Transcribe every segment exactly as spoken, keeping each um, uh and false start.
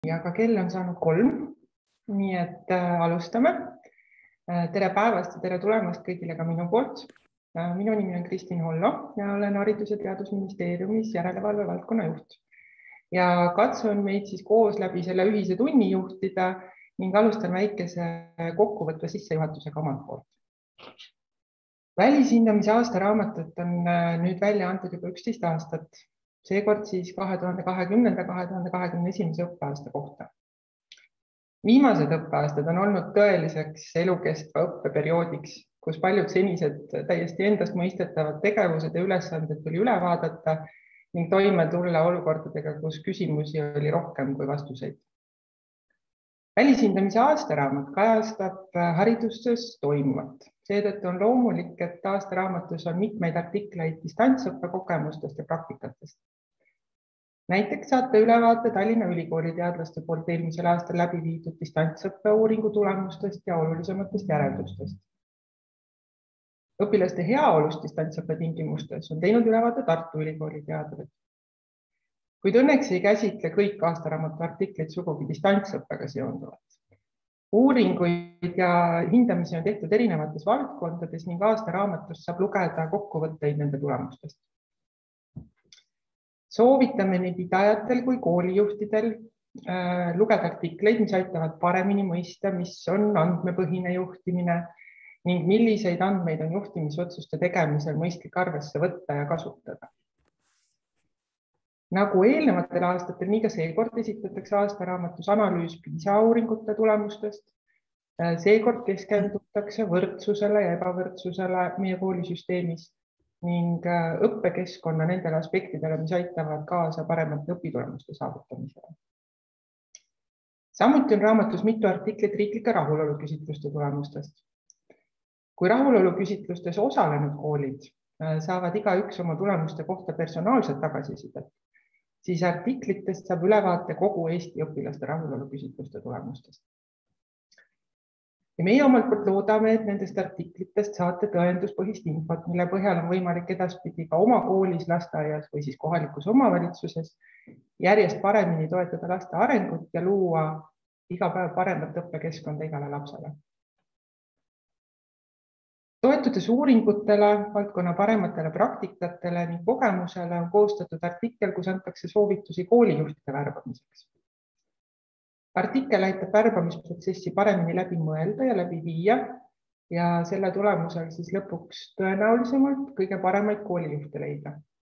Aga kell on saanud kolm, nii et äh, alustame. Tere päevast ja tere tulemast kõigile ka minu poolt. Minu nimi on Kristin Hollo ja olen Haridus- ja Teadusministeeriumis järelevalve valdkonna juht. Ja katsun meid siis koos läbi selle ühise tunni juhtida ning alustan väikese kokkuvõtva sissejuhatusega omalt poolt. Välishindamise aastaraamatut on nüüd välja antud juba üksteist aastat. Seekord siis kahe tuhande kahekümnenda kahe tuhande kahekümne esimese õppeaasta kohta. Viimased õppeaastad on olnud tõeliseks elukestva õppeperioodiks, kus paljud senised täiesti endast mõistetavad tegevused ja ülesanded tuli üle vaadata ning toime tulla olukordadega, kus küsimusi oli rohkem kui vastuseid. Välishindamise aastaraamat kajastab hariduses toimuvat. Seetõttu on loomulik, et aastaraamatus on mitmeid artikleid distantsõppe kogemustest ja praktikatest. Näiteks saate ülevaate Tallinna Ülikooli teadlaste poolt eelmisel aastal läbi viidud distantsõppe uuringu tulemustest ja olulisematest järeldustest. Õpilaste heaolust distantsõppe tingimustes on teinud ülevaate Tartu Ülikooli teadlased. Kuid õnneks ei käsitle kõik aastaraamatu artiklid sugugi distantsõppega seonduvat. Uuringuid ja hindamisi on tehtud erinevates valdkondades ning aastaraamatust saab lugeda kokkuvõtteid nende tulemustest. Soovitame nii pidajatel kui koolijuhtidel äh, lugeda artikleid, mis aitavad paremini mõista, mis on andmepõhine juhtimine ning milliseid andmeid on juhtimisotsuste tegemisel mõistlik arvesse võtta ja kasutada. Nagu eelnevatel aastatel, nii ka seekord esitatakse aastaraamatus analüüs PISA uuringute tulemustest. Seekord keskendutakse võrdsusele ja ebavõrdsusele meie koolisüsteemis ning õppekeskkonna nendele aspektidele, mis aitavad kaasa paremate õpitulemuste saavutamisele. Samuti on raamatus mitu artiklit riiklike rahuloluküsitluste tulemustest. Kui rahuloluküsitlustes osalenud koolid saavad igaüks oma tulemuste kohta personaalset tagasisidet, siis artiklitest saab ülevaate kogu Eesti õpilaste rahuloluküsitluste tulemustest. Ja meie omalt poolt loodame, et nendest artiklitest saate tõenduspõhist infot, mille põhjal on võimalik edaspidi ka oma koolis, lasteaias või siis kohalikus omavalitsuses järjest paremini toetada laste arengut ja luua iga päev paremat õppekeskkonda igale lapsele. Toetudes uuringutele, valdkonna parematele praktikatele ning kogemusele on koostatud artikkel, kus antakse soovitusi koolijuhtide värbamiseks. Artikkel aitab värbamisprotsessi paremini läbi mõelda ja läbi viia ja selle tulemusel siis lõpuks tõenäolisemalt kõige paremaid koolijuhte leida.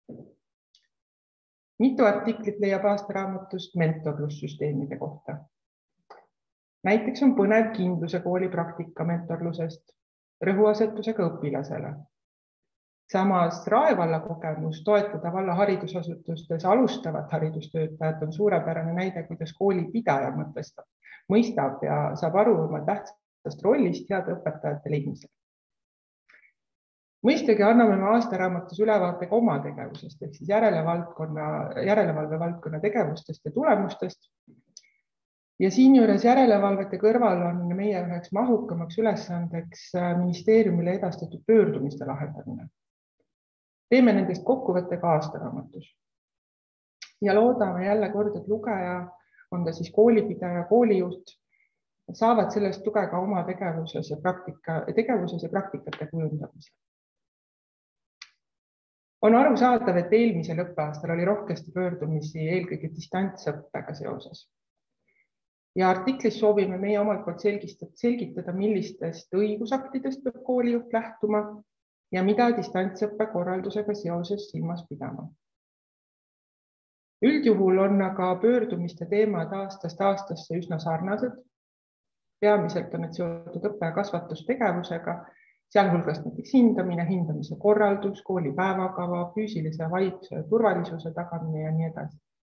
Mitu artiklit leiab aastaraamatust mentorlussüsteemide kohta. Näiteks on põnev kindluse kooli praktika mentorlusest, rõhuasetusega õpilasele. Samas Raevalla kogemus toetada valla haridusasutustes alustavat haridustöötajat on suurepärane näide, kuidas kooli pidaja mõtestab, mõistab ja saab aru oma tähtsast rollist heade õpetajate leidmisel. Mõistagi anname me aastaraamatus ülevaate ka oma tegevusest, ehk siis järelevalve valdkonna tegevustest ja tulemustest. Ja siinjuures järelevalvete kõrval on meie üheks mahukamaks ülesandeks ministeeriumile edastatud pöördumiste lahendamine. Teeme nendest kokkuvõttega aastaraamatus. Ja loodame jälle kord, et lugeja, on ta siis koolipidaja, koolijuht, saavad sellest tuge ka oma tegevuses ja, praktika, tegevuses ja praktikate kujundamisel. On aru saadav, et eelmisel õppeaastal oli rohkesti pöördumisi eelkõige distantsõppega seoses. Ja artiklis soovime meie omalt poolt selgitada, millistest õigusaktidest peab koolijuht lähtuma ja mida distantsõppe korraldusega seoses silmas pidama. Üldjuhul on aga pöördumiste teemad aastast aastasse üsna sarnased. Peamiselt on need seotud õppe- ja kasvatustegevusega, sealhulgas näiteks hindamine, hindamise korraldus, kooli päevakava, füüsilise vaidluse ja turvalisuse tagamine ja nii edasi.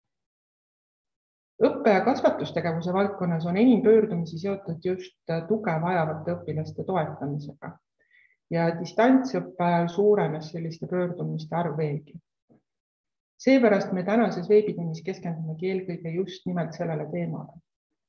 Õppe- ja kasvatustegevuse valdkonnas on enim pöördumisi seotud just tuge vajavate õpilaste toetamisega. Ja distantsõppe ajal suurenes selliste pöördumiste arv veelgi. Seepärast me tänases veebitunnis keskendumegi eelkõige just nimelt sellele teemale.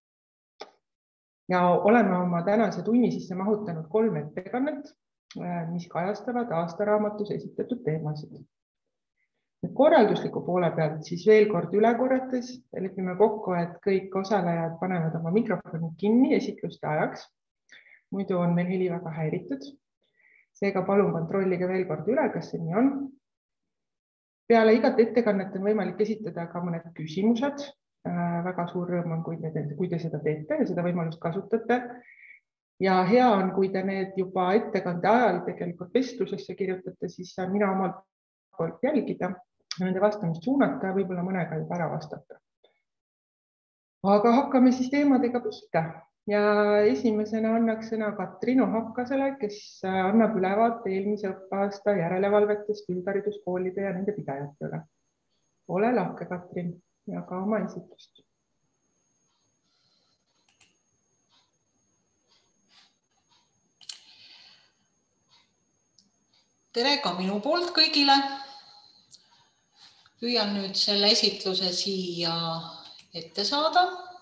Ja oleme oma tänase tunni sisse mahutanud kolm ettekannet, mis kajastavad aastaraamatus esitatud teemasid. Korraldusliku poole pealt siis veel kord üle korrates lepime kokku, et kõik osalejad panevad oma mikrofonid kinni esitluste ajaks. Muidu on meil heli väga häiritud. Seega palun kontrollige veel kord üle, kas see nii on. Peale igat ettekannet on võimalik esitada ka mõned küsimused. Väga suur rõõm on, kui te, kui te seda teete ja seda võimalust kasutate. Ja hea on, kui te need juba ettekande ajal tegelikult vestlusesse kirjutate, siis saan mina omalt poolt jälgida, nende vastamist suunata ja võib-olla mõnega juba ära vastata. Aga hakkame siis teemadega pihta ja esimesena annaks sõna Katrin Ohakasele, kes annab ülevaate eelmise õppeaasta järelevalvetest üldhariduskoolide ja nende pidajate üle. Ole lahke, Katrin, ja ka oma esitlust. Tere ka minu poolt kõigile. Püüan nüüd selle esitluse siia ette saada.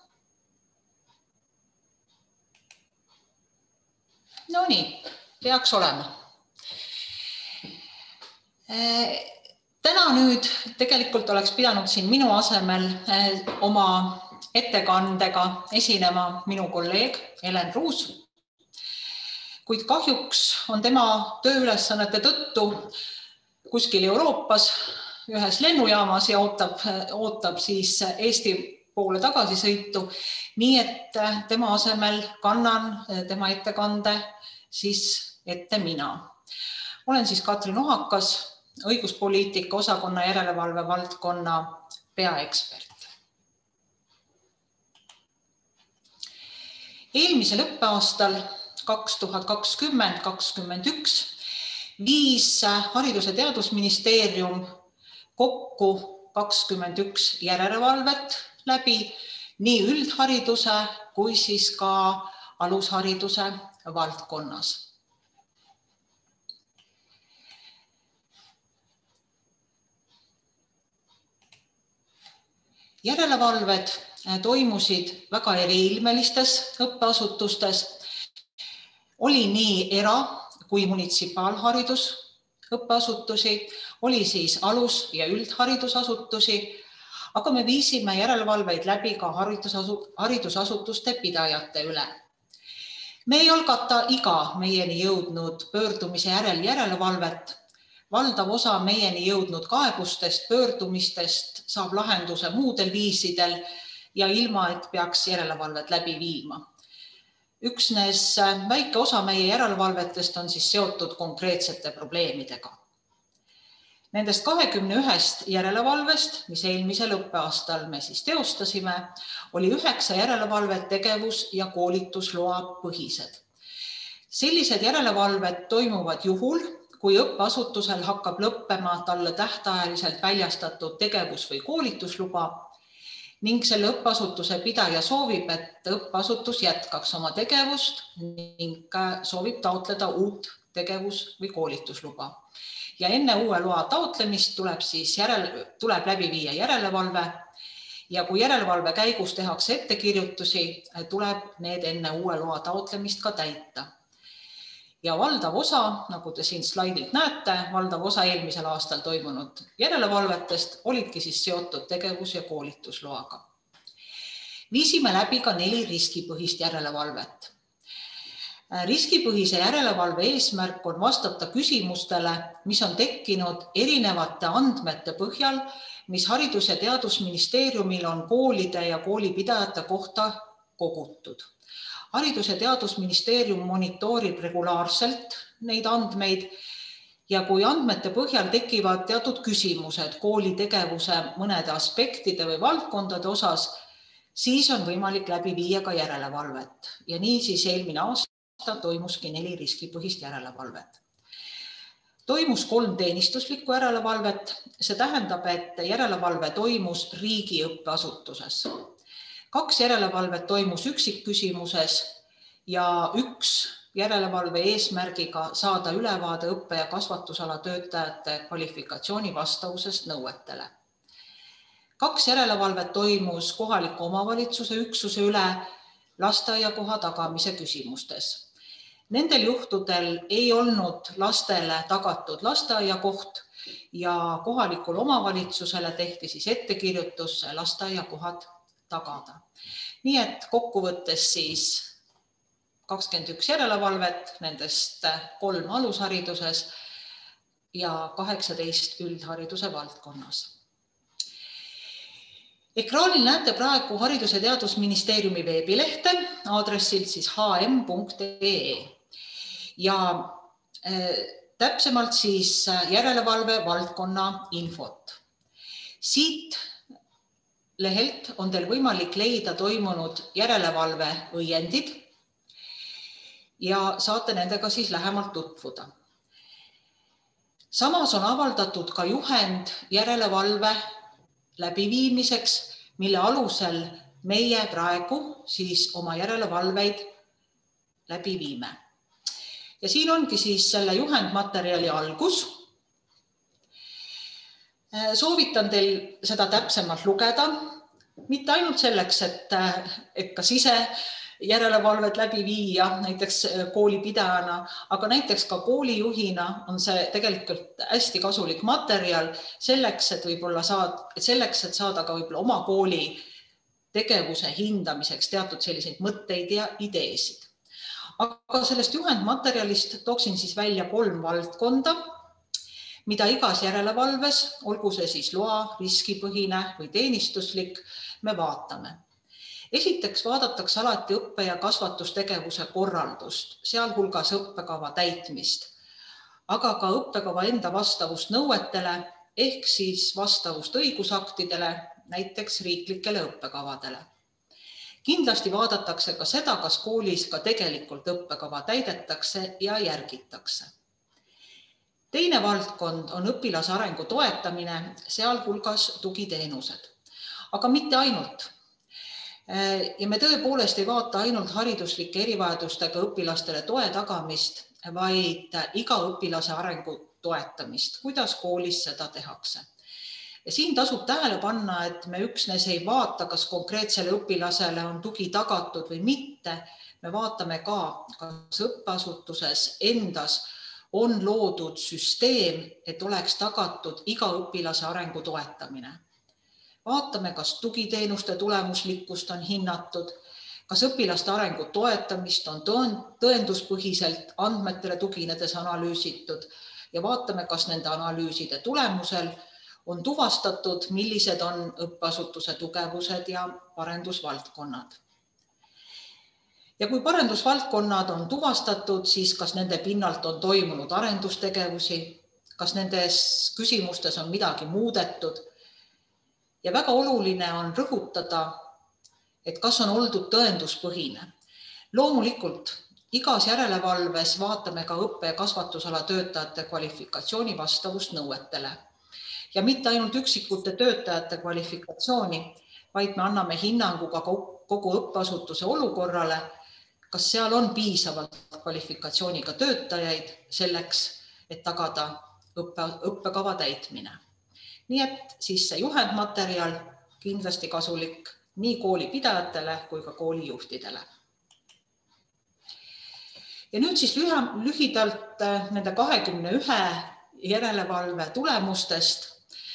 No nii, peaks olema. Täna nüüd tegelikult oleks pidanud siin minu asemel oma ettekandega esinema minu kolleeg Helen Ruus. Kuid kahjuks on tema tööülesannete tõttu kuskil Euroopas ühes lennujaamas ja ootab, ootab siis Eesti poole tagasi sõitu, nii et tema asemel kannan tema ettekande siis ette mina. Olen siis Katrin Ohakas, õiguspoliitika osakonna järelevalve valdkonna peaekspert. Eelmisel õppeaastal kaks tuhat kakskümmend kakskümmend üks viis Haridus- ja Teadusministeerium kokku kakskümmend üks järelevalvet läbi nii üldhariduse kui siis ka alushariduse valdkonnas. Järelevalved toimusid väga eriilmelistes õppeasutustes. Oli nii era- kui munitsipaalharidus õppeasutusi, oli siis alus- ja üldharidusasutusi, aga me viisime järelevalveid läbi ka haridusasutuste pidajate üle. Me ei algata iga meieni jõudnud pöördumise järel järelevalvet. Valdav osa meieni jõudnud kaebustest, pöördumistest saab lahenduse muudel viisidel ja ilma, et peaks järelevalvet läbi viima. Üksnes väike osa meie järelevalvetest on siis seotud konkreetsete probleemidega. Nendest kahekümne ühest järelevalvest, mis eelmisel õppeaastal me siis teostasime, oli üheksa järelevalvet tegevus- ja koolitusloa põhised. Sellised järelevalved toimuvad juhul, kui õppeasutusel hakkab lõppema talle tähtajaliselt väljastatud tegevus- või koolitusluba ning selle õppeasutuse pidaja soovib, et õppeasutus jätkaks oma tegevust ning soovib taotleda uut tegevus- või koolitusluba. Ja enne uue loa taotlemist tuleb, siis järele, tuleb läbi viia järelevalve ja kui järelevalve käigus tehakse ettekirjutusi, tuleb need enne uue loa taotlemist ka täita. Ja valdav osa, nagu te siin slaidilt näete, valdav osa eelmisel aastal toimunud järelevalvetest olidki siis seotud tegevus- ja koolitusloaga. Viisime läbi ka neli riskipõhist järelevalvet. Riskipõhise järelevalve eesmärk on vastata küsimustele, mis on tekkinud erinevate andmete põhjal, mis Haridus- ja Teadusministeeriumil on koolide ja koolipidajate kohta kogutud. Haridus- ja Teadusministeerium monitoorib regulaarselt neid andmeid ja kui andmete põhjal tekivad teatud küsimused kooli tegevuse mõnede aspektide või valdkondade osas, siis on võimalik läbi viia ka järelevalvet. Ja nii siis eelmine aasta toimuski neli riskipõhist järelevalvet. Toimus kolm teenistuslikku järelevalvet. See tähendab, et järelevalve toimus riigi õppeasutuses. Kaks järelevalvet toimus üksikküsimuses ja üks järelevalve eesmärgiga saada ülevaade õppe- ja kasvatusala töötajate kvalifikatsiooni vastavusest nõuetele. Kaks järelevalvet toimus kohaliku omavalitsuse üksuse üle lasteaiakoha tagamise küsimustes. Nendel juhtudel ei olnud lastele tagatud lasteaiakoht ja kohalikul omavalitsusele tehti siis ettekirjutus lasteaiakohad tagada. Nii et kokkuvõttes siis kakskümmend üks järelevalvet, nendest kolm alushariduses ja kaheksateist üldhariduse valdkonnas. Ekraanil näete praegu Haridus- ja Teadusministeeriumi veebilehte aadressilt siis h m punkt e e ja täpsemalt siis järelevalve valdkonna infot. Siit lehelt on teil võimalik leida toimunud järelevalve õiendid ja saate nendega siis lähemalt tutvuda. Samas on avaldatud ka juhend järelevalve läbiviimiseks, mille alusel meie praegu siis oma järelevalveid läbi viime. Ja siin ongi siis selle juhendmaterjali algus. Soovitan teil seda täpsemalt lugeda, mitte ainult selleks, et, et ka sise järelevalvet läbi viia, näiteks koolipidajana, aga näiteks ka koolijuhina on see tegelikult hästi kasulik materjal selleks, et võib-olla saad, selleks, et saada ka võib-olla oma kooli tegevuse hindamiseks teatud selliseid mõtteid ja ideesid. Aga sellest juhendmaterjalist tooksin siis välja kolm valdkonda, mida igas järelevalves, olgu see siis loa, riskipõhine või teenistuslik, me vaatame. Esiteks vaadatakse alati õppe- ja kasvatustegevuse korraldust, sealhulgas õppekava täitmist, aga ka õppekava enda vastavust nõuetele ehk siis vastavust õigusaktidele, näiteks riiklikele õppekavadele. Kindlasti vaadatakse ka seda, kas koolis ka tegelikult õppekava täidetakse ja järgitakse. Teine valdkond on õpilase arengu toetamine, sealhulgas tugiteenused, aga mitte ainult. Ja me tõepoolest ei vaata ainult hariduslike erivajadustega õpilastele toe tagamist, vaid iga õpilase arengu toetamist, kuidas koolis seda tehakse. Ja siin tasub tähele panna, et me üksnes ei vaata, kas konkreetsele õpilasele on tugi tagatud või mitte. Me vaatame ka, kas õppeasutuses endas on loodud süsteem, et oleks tagatud iga õpilase arengu toetamine. Vaatame, kas tugiteenuste tulemuslikkust on hinnatud, kas õpilaste arengu toetamist on tõenduspõhiselt andmetele tuginedes analüüsitud ja vaatame, kas nende analüüside tulemusel on tuvastatud, millised on õppeasutuse tugevused ja parendusvaldkonnad. Ja kui parendusvaldkonnad on tuvastatud, siis kas nende pinnalt on toimunud arendustegevusi, kas nendes küsimustes on midagi muudetud. Ja väga oluline on rõhutada, et kas on oldud tõenduspõhine. Loomulikult igas järelevalves vaatame ka õppe- ja kasvatusala töötajate kvalifikatsiooni vastavust nõuetele. Ja mitte ainult üksikute töötajate kvalifikatsiooni, vaid me anname hinnangu ka kogu õppeasutuse olukorrale, kas seal on piisavalt kvalifikatsiooniga töötajaid selleks, et tagada õppe, õppekava täitmine. Nii et siis see juhendmaterjal kindlasti kasulik nii koolipidajatele kui ka koolijuhtidele. Ja nüüd siis lühidalt nende kahekümne ühe järelevalve tulemustest.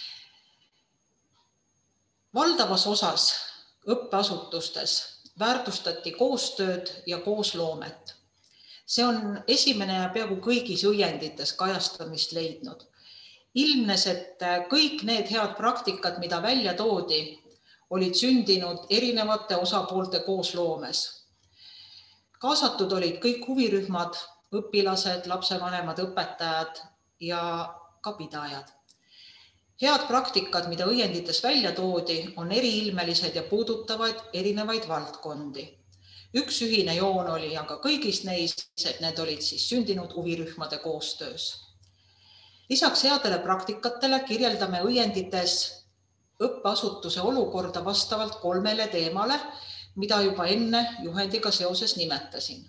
Valdavas osas õppeasutustes väärtustati koostööd ja koosloomet. See on esimene ja peaaegu kõigis õiendites kajastamist leidnud. Ilmnes, et kõik need head praktikad, mida välja toodi, olid sündinud erinevate osapoolte koosloomes. Kaasatud olid kõik huvirühmad, õpilased, lapsevanemad, õpetajad ja ka pidajad. Head praktikad, mida õiendites välja toodi, on eriilmelised ja puudutavad erinevaid valdkondi. Üks ühine joon oli aga kõigist neis, et need olid siis sündinud huvirühmade koostöös. Lisaks headele praktikatele kirjeldame õiendites õppeasutuse olukorda vastavalt kolmele teemale, mida juba enne juhendiga seoses nimetasin.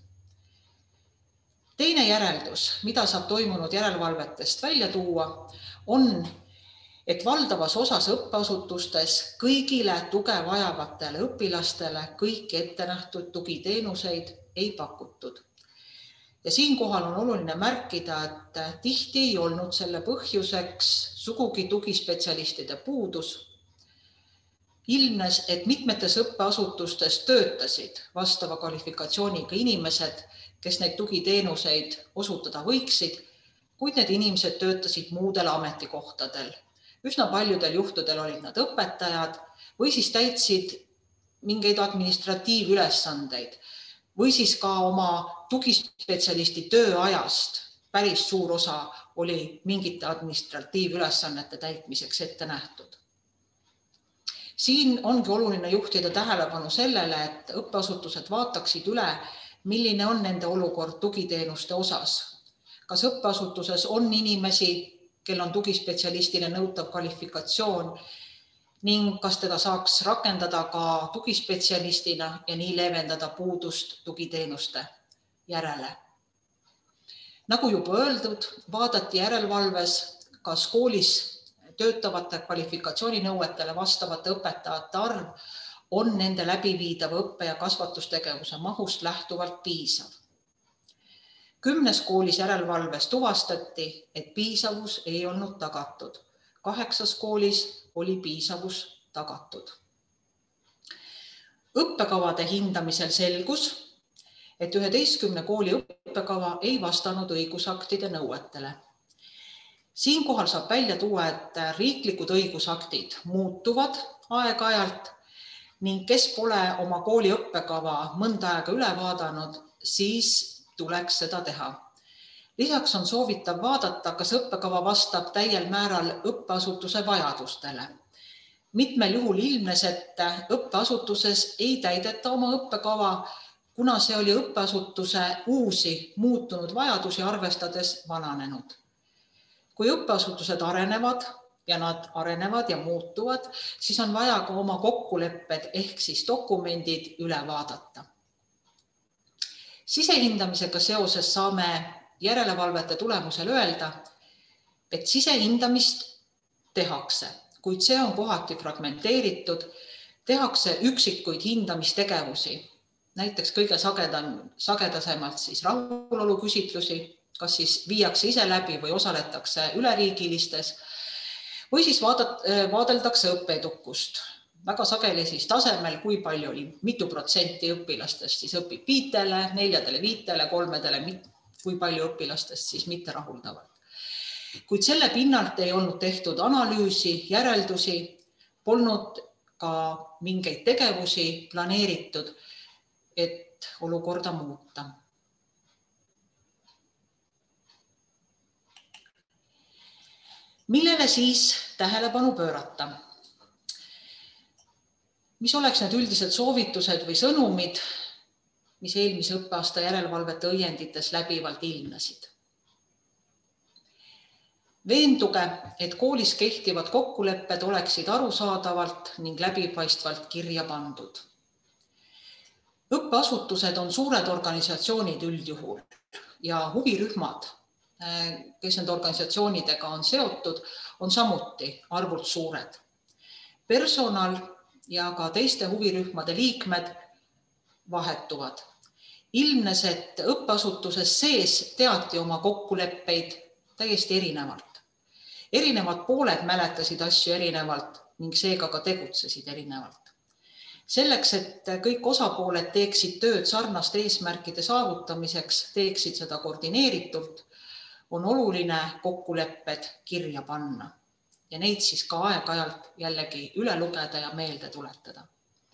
Teine järeldus, mida saab toimunud järelevalvetest välja tuua, on, et valdavas osas õppeasutustes kõigile tuge vajavatele õpilastele kõiki ette nähtud tugiteenuseid ei pakutud. Ja siinkohal on oluline märkida, et tihti ei olnud selle põhjuseks sugugi tugispetsialistide puudus. Ilmnes, et mitmetes õppeasutustes töötasid vastava kvalifikatsiooniga inimesed, kes neid tugiteenuseid osutada võiksid, kuid need inimesed töötasid muudel ametikohtadel. Üsna paljudel juhtudel olid nad õpetajad või siis täitsid mingeid administratiivülesandeid või siis ka oma tugispetsialisti tööajast päris suur osa oli mingite administratiivülesannete täitmiseks ette nähtud. Siin ongi oluline juhtida tähelepanu sellele, et õppeasutused vaataksid üle, milline on nende olukord tugiteenuste osas. Kas õppeasutuses on inimesi, kel on tugispetsialistile nõutav kvalifikatsioon ning kas teda saaks rakendada ka tugispetsialistina ja nii leevendada puudust tugiteenuste järele. Nagu juba öeldud, vaadati järelevalves, kas koolis töötavate kvalifikatsiooninõuetele vastavate õpetajate arv on nende läbiviidava õppe- ja kasvatustegevuse mahust lähtuvalt piisav. Kümnes koolis järelevalves tuvastati, et piisavus ei olnud tagatud. Kaheksas koolis oli piisavus tagatud. Õppekavade hindamisel selgus, et üheteistkümne kooli õppekava ei vastanud õigusaktide nõuetele. Siinkohal saab välja tuua, et riiklikud õigusaktid muutuvad aeg-ajalt ning kes pole oma kooli õppekava mõnda aega üle vaadanud, siis tuleks seda teha. Lisaks on soovitav vaadata, kas õppekava vastab täiel määral õppeasutuse vajadustele. Mitmel juhul ilmnes, et õppeasutuses ei täideta oma õppekava, kuna see oli õppeasutuse uusi muutunud vajadusi arvestades vananenud. Kui õppeasutused arenevad ja nad arenevad ja muutuvad, siis on vaja ka oma kokkulepped ehk siis dokumendid üle vaadata. Sisehindamisega seoses saame järelevalvete tulemusel öelda, et sisehindamist tehakse, kuid see on kohati fragmenteeritud, tehakse üksikuid hindamistegevusi, näiteks kõige sagedam, sagedasemalt siis rahulolu küsitlusi, kas siis viiakse ise läbi või osaletakse üleriigilistes või siis vaadat, vaadeldakse õppeedukust. Väga sageli siis tasemel, kui palju oli, mitu protsenti õpilastest siis õpib viitele, neljadele viitele, kolmedele, kui palju õpilastest siis mitte rahuldavalt. Kuid selle pinnalt ei olnud tehtud analüüsi, järeldusi, polnud ka mingeid tegevusi planeeritud, et olukorda muuta. Millele siis tähelepanu pöörata? Mis oleks need üldised soovitused või sõnumid, mis eelmise õppeaasta järelevalvete õiendites läbivalt ilmnesid? Veenduge, et koolis kehtivad kokkulepped oleksid arusaadavalt ning läbipaistvalt kirja pandud. Õppeasutused on suured organisatsioonid üldjuhul ja huvirühmad, kes nende organisatsioonidega on seotud, on samuti arvult suured. Personal ja ka teiste huvirühmade liikmed vahetuvad. Ilmnes, et õppeasutuses sees teati oma kokkuleppeid täiesti erinevalt. Erinevad pooled mäletasid asju erinevalt ning seega ka tegutsesid erinevalt. Selleks, et kõik osapooled teeksid tööd sarnaste eesmärkide saavutamiseks, teeksid seda koordineeritult, on oluline kokkulepped kirja panna ja neid siis ka aeg-ajalt jällegi üle lugeda ja meelde tuletada.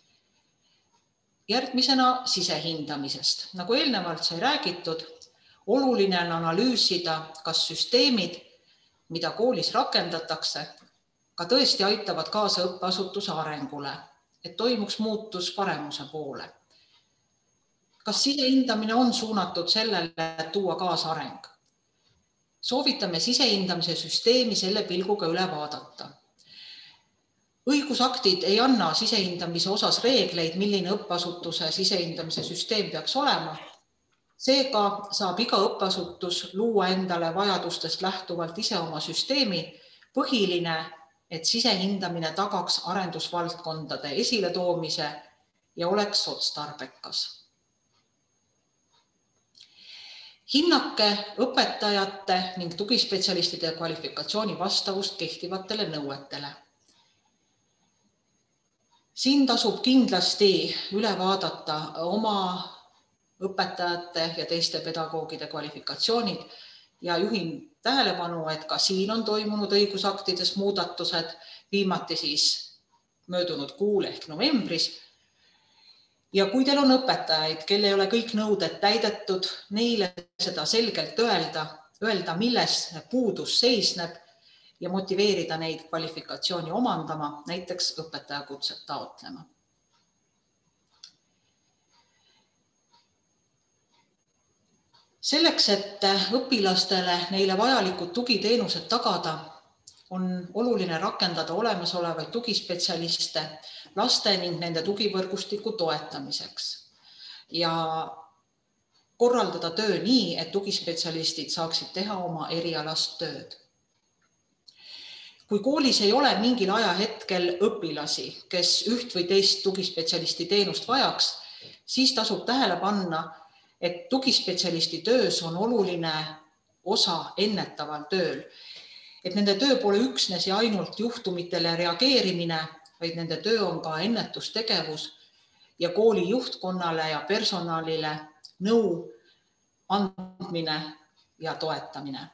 Järgmisena sisehindamisest. Nagu eelnevalt sai räägitud, oluline on analüüsida, kas süsteemid, mida koolis rakendatakse, ka tõesti aitavad kaasa õppeasutuse arengule, et toimuks muutus paremuse poole. Kas sisehindamine on suunatud sellele, et tuua kaasa areng? Soovitame sisehindamise süsteemi selle pilguga üle vaadata. Õigusaktid ei anna sisehindamise osas reegleid, milline õppeasutuse sisehindamise süsteem peaks olema. Seega saab iga õppeasutus luua endale vajadustest lähtuvalt ise oma süsteemi. Põhiline, et sisehindamine tagaks arendusvaldkondade esiletoomise ja oleks otstarbekas. Hinnake õpetajate ning tugispetsialistide kvalifikatsiooni vastavust kehtivatele nõuetele. Siin tasub kindlasti üle vaadata oma õpetajate ja teiste pedagoogide kvalifikatsioonid ja juhin tähelepanu, et ka siin on toimunud õigusaktides muudatused, viimati siis möödunud kuul ehk novembris. Ja kui teil on õpetajaid, kel ei ole kõik nõuded täidetud, neile seda selgelt öelda, öelda, milles puudus seisneb ja motiveerida neid kvalifikatsiooni omandama, näiteks õpetajakutset taotlema. Selleks, et õpilastele neile vajalikud tugiteenused tagada, on oluline rakendada olemasolevaid tugispetsialiste laste ning nende tugivõrgustiku toetamiseks ja korraldada töö nii, et tugispetsialistid saaksid teha oma erialast tööd. Kui koolis ei ole mingil ajahetkel õpilasi, kes üht või teist tugispetsialisti teenust vajaks, siis tasub tähele panna, et tugispetsialisti töös on oluline osa ennetaval tööl, et nende töö pole üksnes ja ainult juhtumitele reageerimine, vaid nende töö on ka ennetustegevus ja kooli juhtkonnale ja personalile nõu andmine ja toetamine.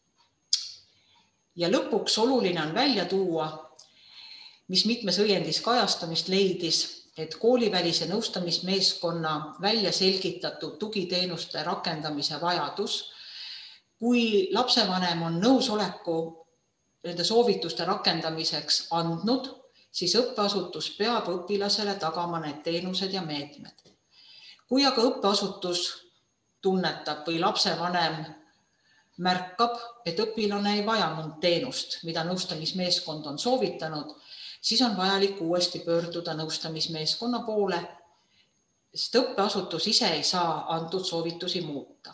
Ja lõpuks oluline on välja tuua, mis mitmes õiendis kajastamist leidis, et koolivälise nõustamismeeskonna välja selgitatud tugiteenuste rakendamise vajadus, kui lapsevanem on nõusoleku nende soovituste rakendamiseks andnud, siis õppeasutus peab õpilasele tagama need teenused ja meetmed. Kui aga õppeasutus tunnetab või lapsevanem märkab, et õpilane ei vaja mõnd teenust, mida nõustamismeeskond on soovitanud, siis on vajalik uuesti pöörduda nõustamismeeskonna poole, sest õppeasutus ise ei saa antud soovitusi muuta.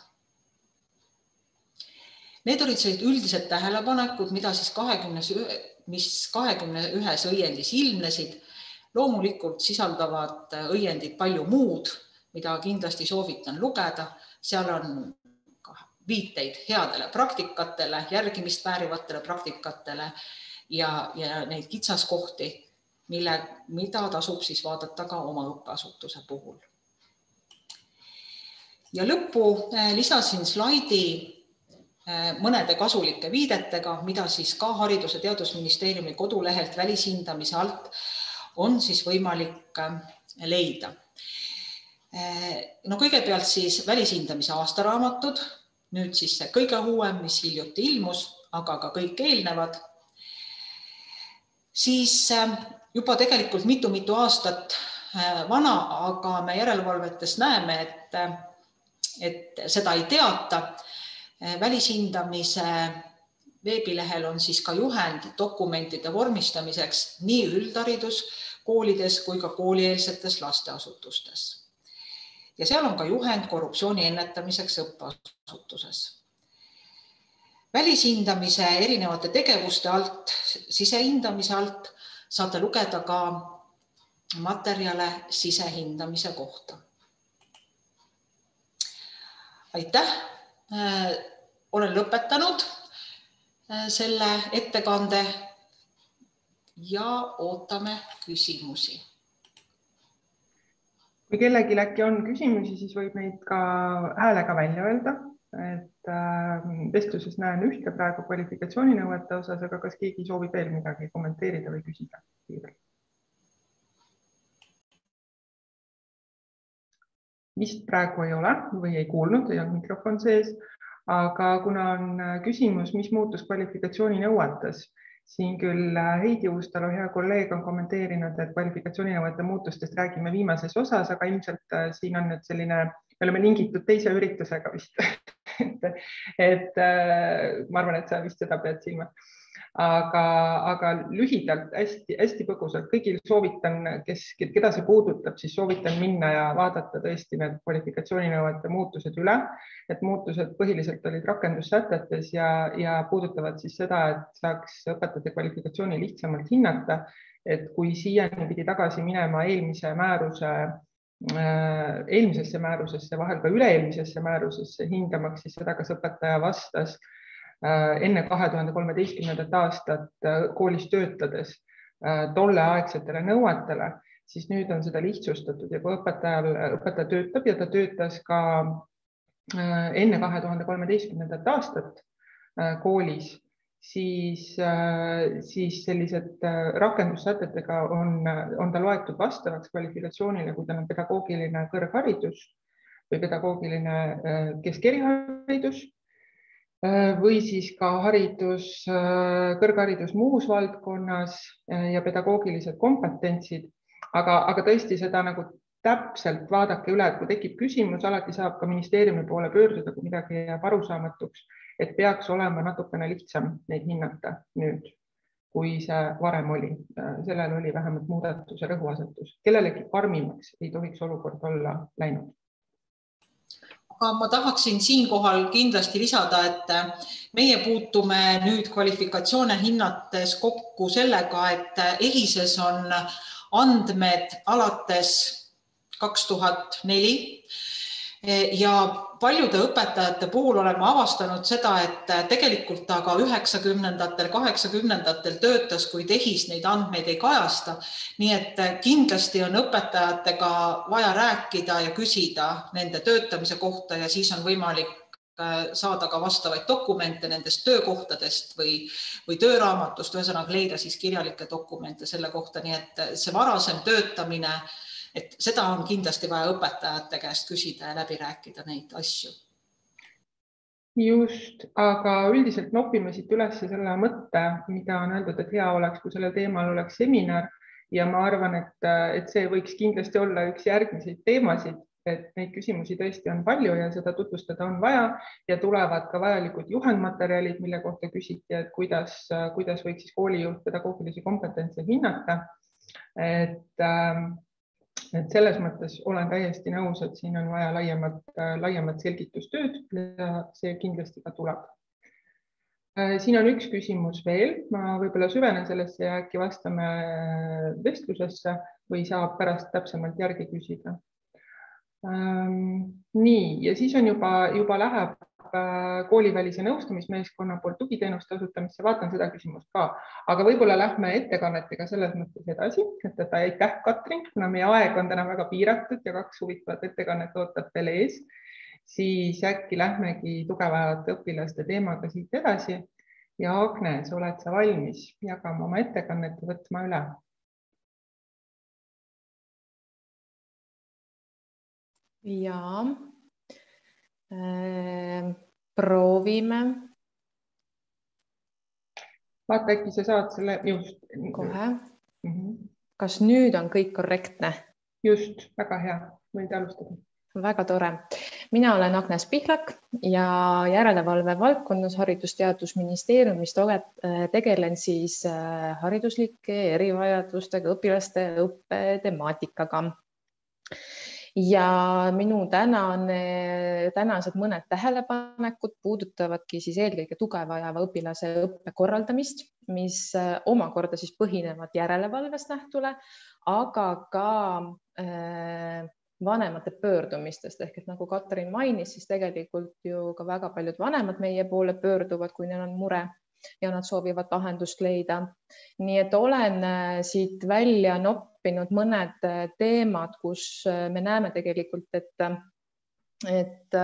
Need olid sellised üldised tähelepanekud, mida siis kahekümne, mis kahekümne ühes õiendis ilmnesid. Loomulikult sisaldavad õiendid palju muud, mida kindlasti soovitan lugeda. Seal on viiteid headele praktikatele, järgimist väärivatele praktikatele ja, ja neid kitsaskohti, mille, mida tasub siis vaadata ka oma õppeasutuse puhul. Ja lõppu lisasin slaidi mõnede kasulike viidetega, mida siis ka Haridus- ja Teadusministeeriumi kodulehelt välishindamise alt on siis võimalik leida. No kõigepealt siis välishindamise aastaraamatud, nüüd siis see kõige uuem, mis hiljuti ilmus, aga ka kõik eelnevad. Siis juba tegelikult mitu-mitu aastat vana, aga me järelevalvetes näeme, et, et seda ei teata. Välishindamise veebilehel on siis ka juhend dokumentide vormistamiseks nii üldharidus koolides kui ka koolieelsetes lasteasutustes. Ja seal on ka juhend korruptsiooni ennetamiseks õppeasutuses. Välishindamise erinevate tegevuste alt, sisehindamise alt saate lugeda ka materjale sisehindamise kohta. Aitäh! Olen lõpetanud selle ettekande ja ootame küsimusi. Kui kellelgi äkki on küsimusi, siis võib neid ka häälega välja öelda, et vestluses näen ühte praegu kvalifikatsiooninõuete osas, aga kas keegi soovib veel midagi kommenteerida või küsida? Vist praegu ei ole või ei kuulnud, ei olnud mikrofon sees, aga kuna on küsimus, mis muutus kvalifikatsiooninõuetes, siin küll Heidi Uustalu, hea kolleeg, on kommenteerinud, et kvalifikatsiooninõuete muutustest räägime viimases osas, aga ilmselt siin on nüüd selline, me oleme lingitud teise üritusega vist. et, et ma arvan, et sa vist seda pead silmas. Aga, aga lühidalt, hästi, hästi põgusalt, kõigil soovitan, kes, keda see puudutab, siis soovitan minna ja vaadata tõesti need kvalifikatsiooninõuete muutused üle, et muutused põhiliselt olid rakendussätetes ja, ja puudutavad siis seda, et saaks õpetajate kvalifikatsiooni lihtsamalt hinnata, et kui siiani pidi tagasi minema eelmise määruse eelmisesse määrusesse, vahel ka üle-eelmisesse määrusesse, hindamaks siis seda, kas õpetaja vastas enne kahe tuhande kolmeteistkümnendat aastat koolis töötades tolleaegsetele nõuetele, siis nüüd on seda lihtsustatud ja kui õpetajal, õpetaja töötab ja ta töötas ka enne kahe tuhande kolmeteistkümnendat aastat koolis, siis, siis sellised rakendussätetega on, on ta loetud vastavaks kvalifikatsioonile, kui tal on pedagoogiline kõrgharidus või pedagoogiline keskeriharidus või siis ka haridus, kõrgharidus muus valdkonnas ja pedagoogilised kompetentsid, aga, aga tõesti seda nagu täpselt vaadake üle, et kui tekib küsimus, alati saab ka ministeeriumi poole pöörduda, kui midagi jääb arusaamatuks, et peaks olema natukene lihtsam neid hinnata nüüd, kui see varem oli. Sellel oli vähemalt muudatuse rõhuasetus. Kellelegi karmimaks ei tohiks olukord olla läinud. Aga ma tahaksin siinkohal kindlasti lisada, et meie puutume nüüd kvalifikatsioone hinnates kokku sellega, et EHIS-es on andmed alates kaks tuhat neli ja paljude õpetajate puhul oleme avastanud seda, et tegelikult aga üheksakümnendatel, kaheksakümnendatel töötas, kui EHIS neid andmeid ei kajasta. Nii et kindlasti on õpetajatega vaja rääkida ja küsida nende töötamise kohta ja siis on võimalik saada ka vastavaid dokumente nendest töökohtadest või, või tööraamatust, ühesõnaga leida siis kirjalikke dokumente selle kohta. Nii et see varasem töötamine, et seda on kindlasti vaja õpetajate käest küsida ja läbi rääkida neid asju. Just, aga üldiselt nopime siit üles selle mõtte, mida on öeldud, et hea oleks, kui sellel teemal oleks seminar ja ma arvan, et, et see võiks kindlasti olla üks järgmiseid teemasid, et neid küsimusi tõesti on palju ja seda tutvustada on vaja ja tulevad ka vajalikud juhendmaterjalid, mille kohta küsiti, et kuidas, kuidas võiks siis koolijuht pedagoogilisi kompetentse hinnata. Et, et selles mõttes olen täiesti nõus, et siin on vaja laiemat, laiemat selgitustööd ja see kindlasti ka tuleb. Siin on üks küsimus veel, ma võib-olla süvenen sellesse ja äkki vastame vestlusesse või saab pärast täpsemalt järgi küsida. Nii, ja siis on juba, juba läheb koolivälise nõustamismeeskonna poolt tugiteenuste osutamisse, vaatan seda küsimust ka, aga võib-olla lähme ettekannetega selles mõttes edasi, et ta aitäh, Katrin, kuna meie aeg on täna väga piiratud ja kaks huvitavat ettekannet ootab veel ees, siis äkki lähmegi tugevate õpilaste teemaga siit edasi ja Agnes, oled sa valmis jagama oma ettekannet ja võtma üle? Ja, äh, proovime. Vaata, äkki sa saad selle just. Kohe. Mm -hmm. Kas nüüd on kõik korrektne? Just, väga hea. Võid alustada. Väga tore. Mina olen Agnes Pihlak ja järelevalve valdkonnas Haridusteadusministeeriumist tegelen siis hariduslike erivajadustega õpilaste õppe temaatikaga. Ja minu tänane, tänased mõned tähelepanekud puudutavadki siis eelkõige tuge vajava õpilase õppe korraldamist, mis omakorda siis põhinevad järelevalvest nähtule, aga ka äh, vanemate pöördumistest. Ehk et nagu Katrin mainis, siis tegelikult ju ka väga paljud vanemad meie poole pöörduvad, kui neil on mure ja nad soovivad lahendust leida. Nii et olen siit välja noppinud mõned teemad, kus me näeme tegelikult, et, et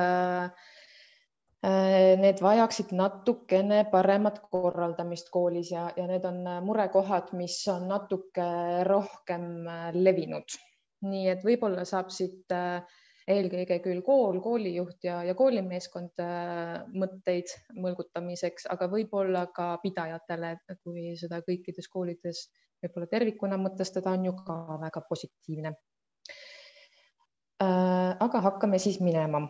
need vajaksid natukene paremat korraldamist koolis ja, ja need on murekohad, mis on natuke rohkem levinud. Nii et võib-olla saab siit eelkõige küll kool, koolijuht ja, ja koolimeeskond mõtteid mõlgutamiseks, aga võib-olla ka pidajatele, kui seda kõikides koolides võib-olla tervikuna mõtestada, on ju ka väga positiivne. Aga hakkame siis minema.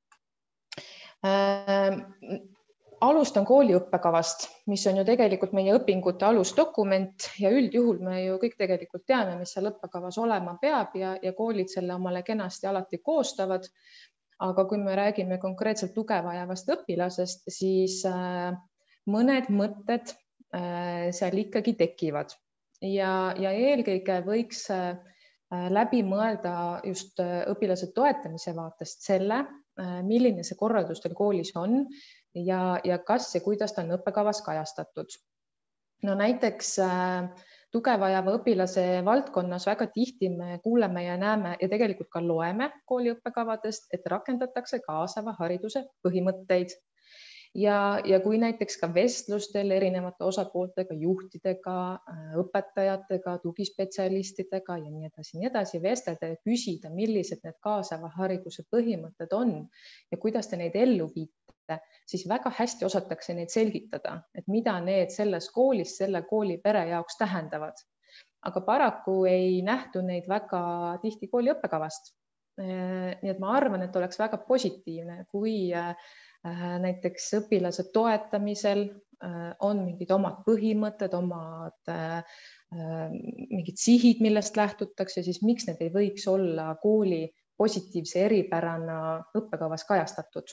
Alustan kooliõppekavast, mis on ju tegelikult meie õpingute alusdokument ja üldjuhul me ju kõik tegelikult teame, mis seal õppekavas olema peab ja, ja koolid selle omale kenasti alati koostavad. Aga kui me räägime konkreetselt tuge vajavast õpilasest, siis mõned mõtted seal ikkagi tekivad ja, ja eelkõige võiks läbi mõelda just õpilase toetamise vaatest selle, milline see korraldus teil koolis on ja, ja kas ja kuidas ta on õppekavas kajastatud. No näiteks tuge vajava õpilase valdkonnas väga tihti me kuuleme ja näeme ja tegelikult ka loeme kooli õppekavadest, et rakendatakse kaasava hariduse põhimõtteid. Ja, ja kui näiteks ka vestlustel erinevate osapooltega, juhtidega, õpetajatega, tugispetsialistidega ja nii edasi, nii edasi vestelda ja küsida, millised need kaasava hariduse põhimõtted on ja kuidas te neid ellu viite, siis väga hästi osatakse neid selgitada, et mida need selles koolis, selle kooli pere jaoks tähendavad. Aga paraku ei nähtu neid väga tihti kooli õppekavast. Nii et ma arvan, et oleks väga positiivne, kui näiteks õpilase toetamisel on mingid omad põhimõtted, omad mingid sihid, millest lähtutakse, siis miks need ei võiks olla kooli positiivse eripärana õppekavas kajastatud.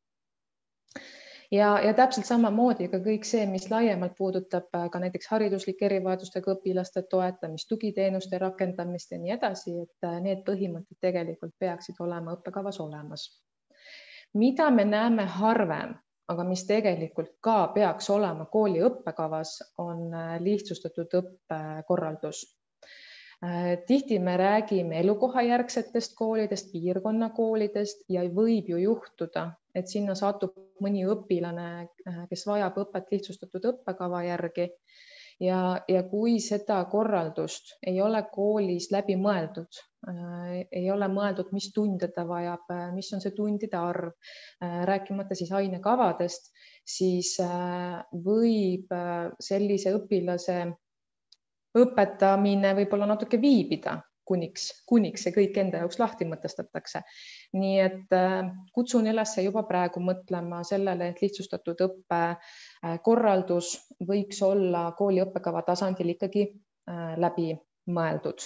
Ja, ja täpselt samamoodi ka kõik see, mis laiemalt puudutab ka näiteks hariduslike erivajadustega õpilaste toetamist, tugiteenuste rakendamist ja nii edasi, et need põhimõtted tegelikult peaksid olema õppekavas olemas. Mida me näeme harvem, aga mis tegelikult ka peaks olema kooli õppekavas, on lihtsustatud õppekorraldus. Tihti me räägime elukohajärgsetest koolidest, piirkonnakoolidest ja võib ju juhtuda, et sinna satub mõni õpilane, kes vajab õpet lihtsustatud õppekava järgi. Ja, ja kui seda korraldust ei ole koolis läbi mõeldud, ei ole mõeldud, mis tunde ta vajab, mis on see tundide arv, rääkimata siis ainekavadest, siis võib sellise õpilase õpetamine võib-olla natuke viibida, kuniks, kuniks see kõik enda jaoks lahti mõtestatakse. Nii et kutsun üles juba praegu mõtlema sellele, et lihtsustatud õppekorraldus võiks olla kooli õppekava tasandil ikkagi läbi mõeldud.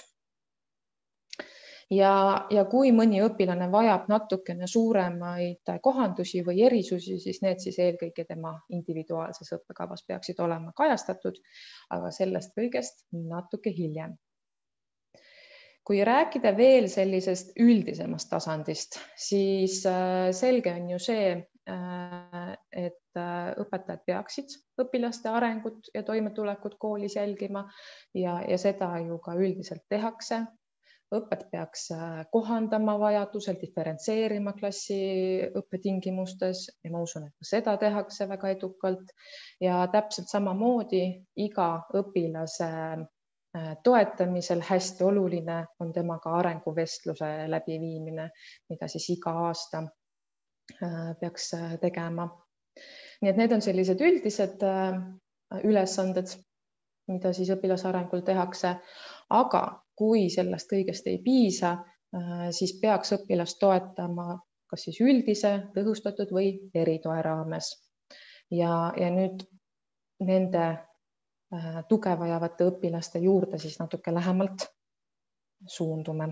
Ja, ja kui mõni õpilane vajab natukene suuremaid kohandusi või erisusi, siis need siis eelkõige tema individuaalses õppekavas peaksid olema kajastatud, aga sellest kõigest natuke hiljem. Kui rääkida veel sellisest üldisemast tasandist, siis selge on ju see, et õpetajad peaksid õpilaste arengut ja toimetulekut koolis jälgima ja, ja seda ju ka üldiselt tehakse. Õpet peaks kohandama vajadusel, diferentseerima klassi õppetingimustes ja ma usun, et seda tehakse väga edukalt ja täpselt samamoodi iga õpilase toetamisel hästi oluline on temaga arenguvestluse läbiviimine, mida siis iga aasta peaks tegema. Nii et need on sellised üldised ülesanded, mida siis õpilase arengul tehakse, aga kui sellest kõigest ei piisa, siis peaks õpilast toetama kas siis üldise, tõhustatud või eritoe raames. Ja, ja nüüd nende tuge vajavate õpilaste juurde siis natuke lähemalt suundume.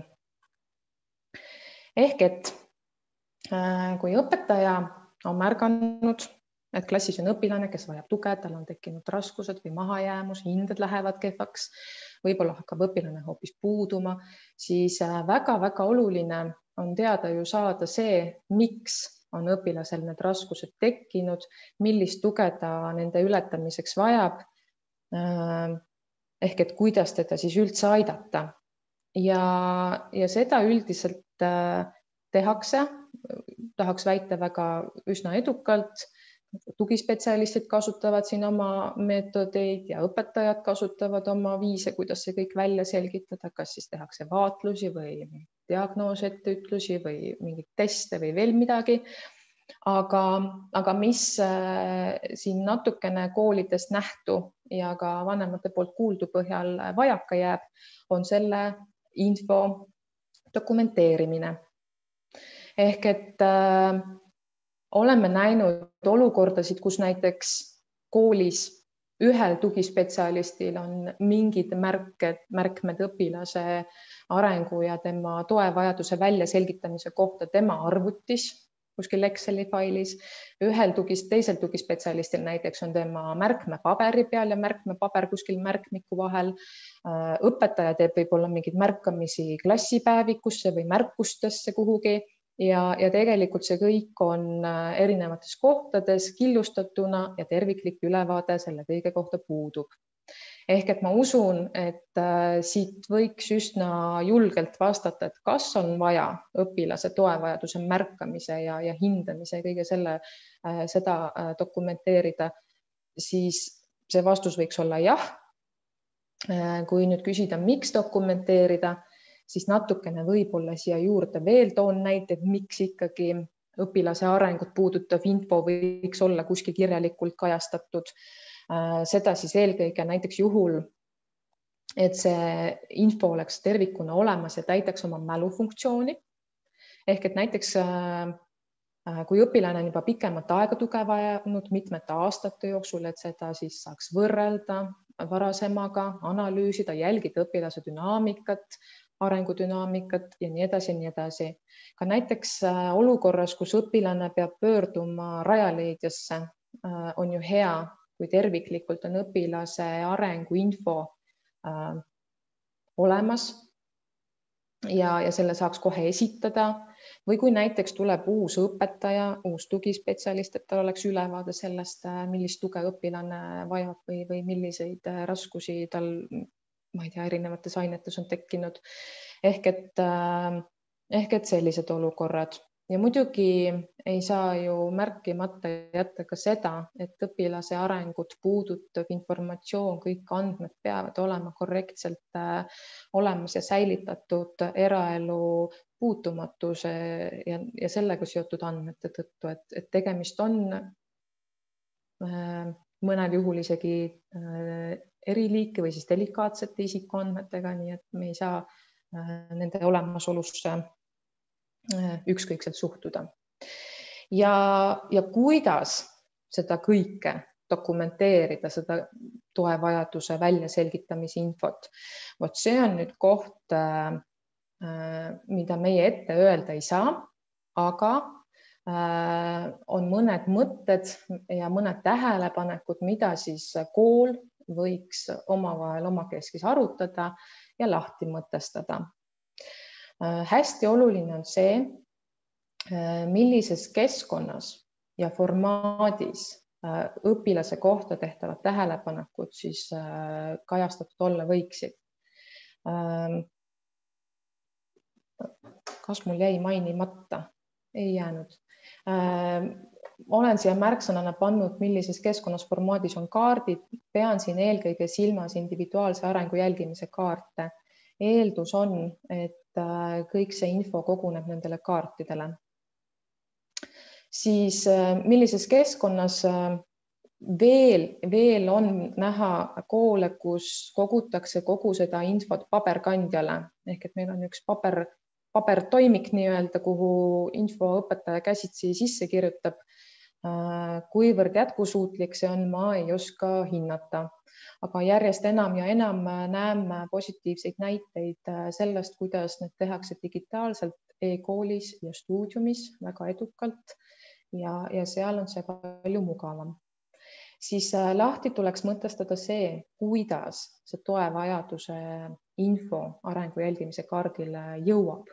Ehk et kui õpetaja on märganud, et klassis on õpilane, kes vajab tuge, tal on tekkinud raskused või mahajäämus, hinded lähevad kehvaks, võib-olla hakkab õpilane hoopis puuduma, siis väga-väga oluline on teada ju saada see, miks on õpilasel need raskused tekkinud, millist tuge ta nende ületamiseks vajab, ehk et kuidas teda siis üldse aidata. Ja, ja seda üldiselt tehakse, tahaks väita väga üsna edukalt. Tugispetsialistid kasutavad siin oma meetodeid ja õpetajad kasutavad oma viise, kuidas see kõik välja selgitada, kas siis tehakse vaatlusi või diagnoosetteütlusi või mingid teste või veel midagi. Aga, aga mis siin natukene koolidest nähtu ja ka vanemate poolt kuuldu põhjal vajaka jääb, on selle info dokumenteerimine. Ehk et oleme näinud olukordasid, kus näiteks koolis ühel tugispetsialistil on mingid märked, märkmed õpilase arengu ja tema toevajaduse väljaselgitamise kohta tema arvutis kuskil Exceli failis, ühel tugis, teisel tugispetsialistil näiteks on tema märkme paberi peal ja märkme paber kuskil märkmiku vahel. Õpetaja teeb võib-olla mingeid märkamisi klassipäevikusse või märkustesse kuhugi ja, ja tegelikult see kõik on erinevates kohtades killustatuna ja terviklik ülevaade selle kõige kohta puudub. Ehk et ma usun, et siit võiks üsna julgelt vastata, et kas on vaja õpilase toevajaduse märkamise ja, ja hindamise ja kõige selle, seda dokumenteerida, siis see vastus võiks olla jah. Kui nüüd küsida, miks dokumenteerida, siis natukene võib-olla siia juurde veel toon näiteid, miks ikkagi õpilase arengut puudutav info võiks olla kuskil kirjalikult kajastatud. Seda siis eelkõige näiteks juhul, et see info oleks tervikuna olemas ja täidaks oma mälufunktsiooni. Ehk et näiteks kui õpilane on juba pikemat aega tuge vajanud mitmete aastate jooksul, et seda siis saaks võrrelda varasemaga, analüüsida, jälgida õpilase dünaamikat, arengudünaamikat ja nii edasi, nii edasi. Ka näiteks olukorras, kus õpilane peab pöörduma Rajaleidjasse, on ju hea, kui terviklikult on õpilase arengu info äh, olemas ja, ja selle saaks kohe esitada või kui näiteks tuleb uus õpetaja, uus tugispetsialist, et tal oleks ülevaade sellest, millist tuge õpilane vajab või, või milliseid raskusi tal, ma ei tea, erinevates ainetes on tekkinud. Ehk et, äh, ehk et sellised olukorrad. Ja muidugi ei saa ju märkimata jätta ka seda, et õpilase arengut puudutav informatsioon, kõik andmed peavad olema korrektselt olemas ja säilitatud eraelu puutumatuse ja, ja sellega seotud andmete tõttu, et, et tegemist on mõnel juhul isegi eriliiki või siis delikaatsete isikuandmetega, nii et me ei saa nende olemasolusse ükskõikselt suhtuda. Ja, ja kuidas seda kõike dokumenteerida, seda toevajaduse väljaselgitamise infot. Vot see on nüüd koht, mida meie ette öelda ei saa, aga on mõned mõtted ja mõned tähelepanekud, mida siis kool võiks omavahel omakeskis arutada ja lahti mõtestada. Hästi oluline on see, millises keskkonnas ja formaadis õpilase kohta tehtavad tähelepanekud siis kajastatud olla võiksid. Kas mul jäi mainimata? Ei jäänud. Olen siia märksõnana pannud, millises keskkonnas formaadis on kaardid. Pean siin eelkõige silmas individuaalse arengu jälgimise kaarte. Eeldus on, et kõik see info koguneb nendele kaartidele. Siis millises keskkonnas veel, veel on näha koole, kus kogutakse kogu seda infot paberkandjale. Ehk et meil on üks paber, pabertoimik nii-öelda, kuhu info õpetaja käsitsi sisse kirjutab. Kuivõrd jätkusuutlik see on, ma ei oska hinnata. Aga järjest enam ja enam näeme positiivseid näiteid sellest, kuidas need tehakse digitaalselt e-koolis ja stuudiumis väga edukalt ja, ja seal on see palju mugavam. Siis lahti tuleks mõtestada see, kuidas see toevajaduse info arengu jälgimise kaardile jõuab.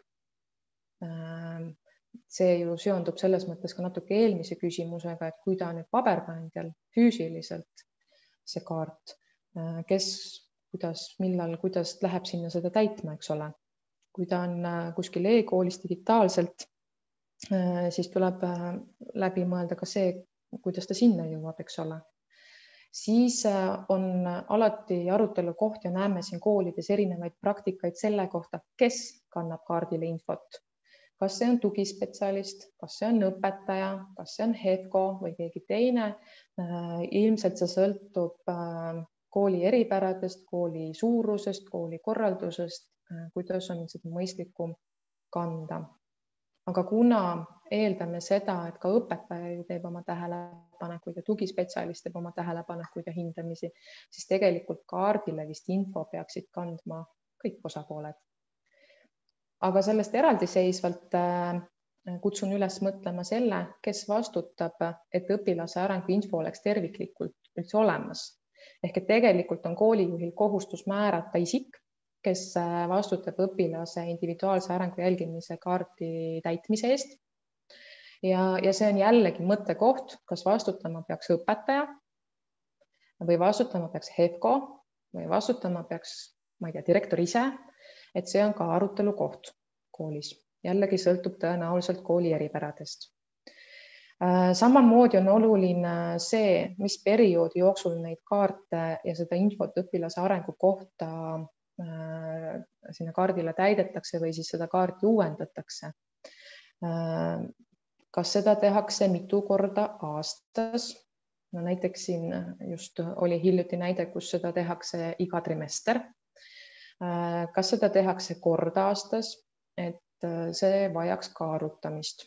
See ju seondub selles mõttes ka natuke eelmise küsimusega, et kui ta nüüd paberkandjal füüsiliselt see kaart, kes, kuidas, millal, kuidas läheb sinna seda täitma, eks ole. Kui ta on kuskil e-koolis digitaalselt, siis tuleb läbi mõelda ka see, kuidas ta sinna jõuab, eks ole. Siis on alati arutelu koht ja näeme siin koolides erinevaid praktikaid selle kohta, kes kannab kaardile infot. Kas see on tugispetsialist, kas see on õpetaja, kas see on H E V K O või keegi teine. Ilmselt see sõltub kooli eripäradest, kooli suurusest, kooli korraldusest, kuidas on seda mõistlikum kanda. Aga kuna eeldame seda, et ka õpetaja ju teeb oma tähelepanekuid ja tugispetsialist teeb oma tähelepanekuid ja hindamisi, siis tegelikult kaardile vist info peaksid kandma kõik osapooled. Aga sellest eraldiseisvalt kutsun üles mõtlema selle, kes vastutab, et õpilase arengu info oleks terviklikult üldse olemas. Ehk et tegelikult on koolijuhil kohustus määrata isik, kes vastutab õpilase individuaalse arengu jälgimise kaardi täitmise eest. Ja, ja see on jällegi mõttekoht, kas vastutama peaks õpetaja või vastutama peaks HEVCO või vastutama peaks, ma ei tea, direktor ise, et see on ka arutelu koht koolis. Jällegi sõltub tõenäoliselt kooli eripäradest. Samamoodi on oluline see, mis perioodi jooksul neid kaarte ja seda infot õpilase arengu kohta sinna kaardile täidetakse või siis seda kaarti uuendatakse. Kas seda tehakse mitu korda aastas? No näiteks siin just oli hiljuti näide, kus seda tehakse iga trimester. Kas seda tehakse korda aastas, et see vajaks ka arutamist.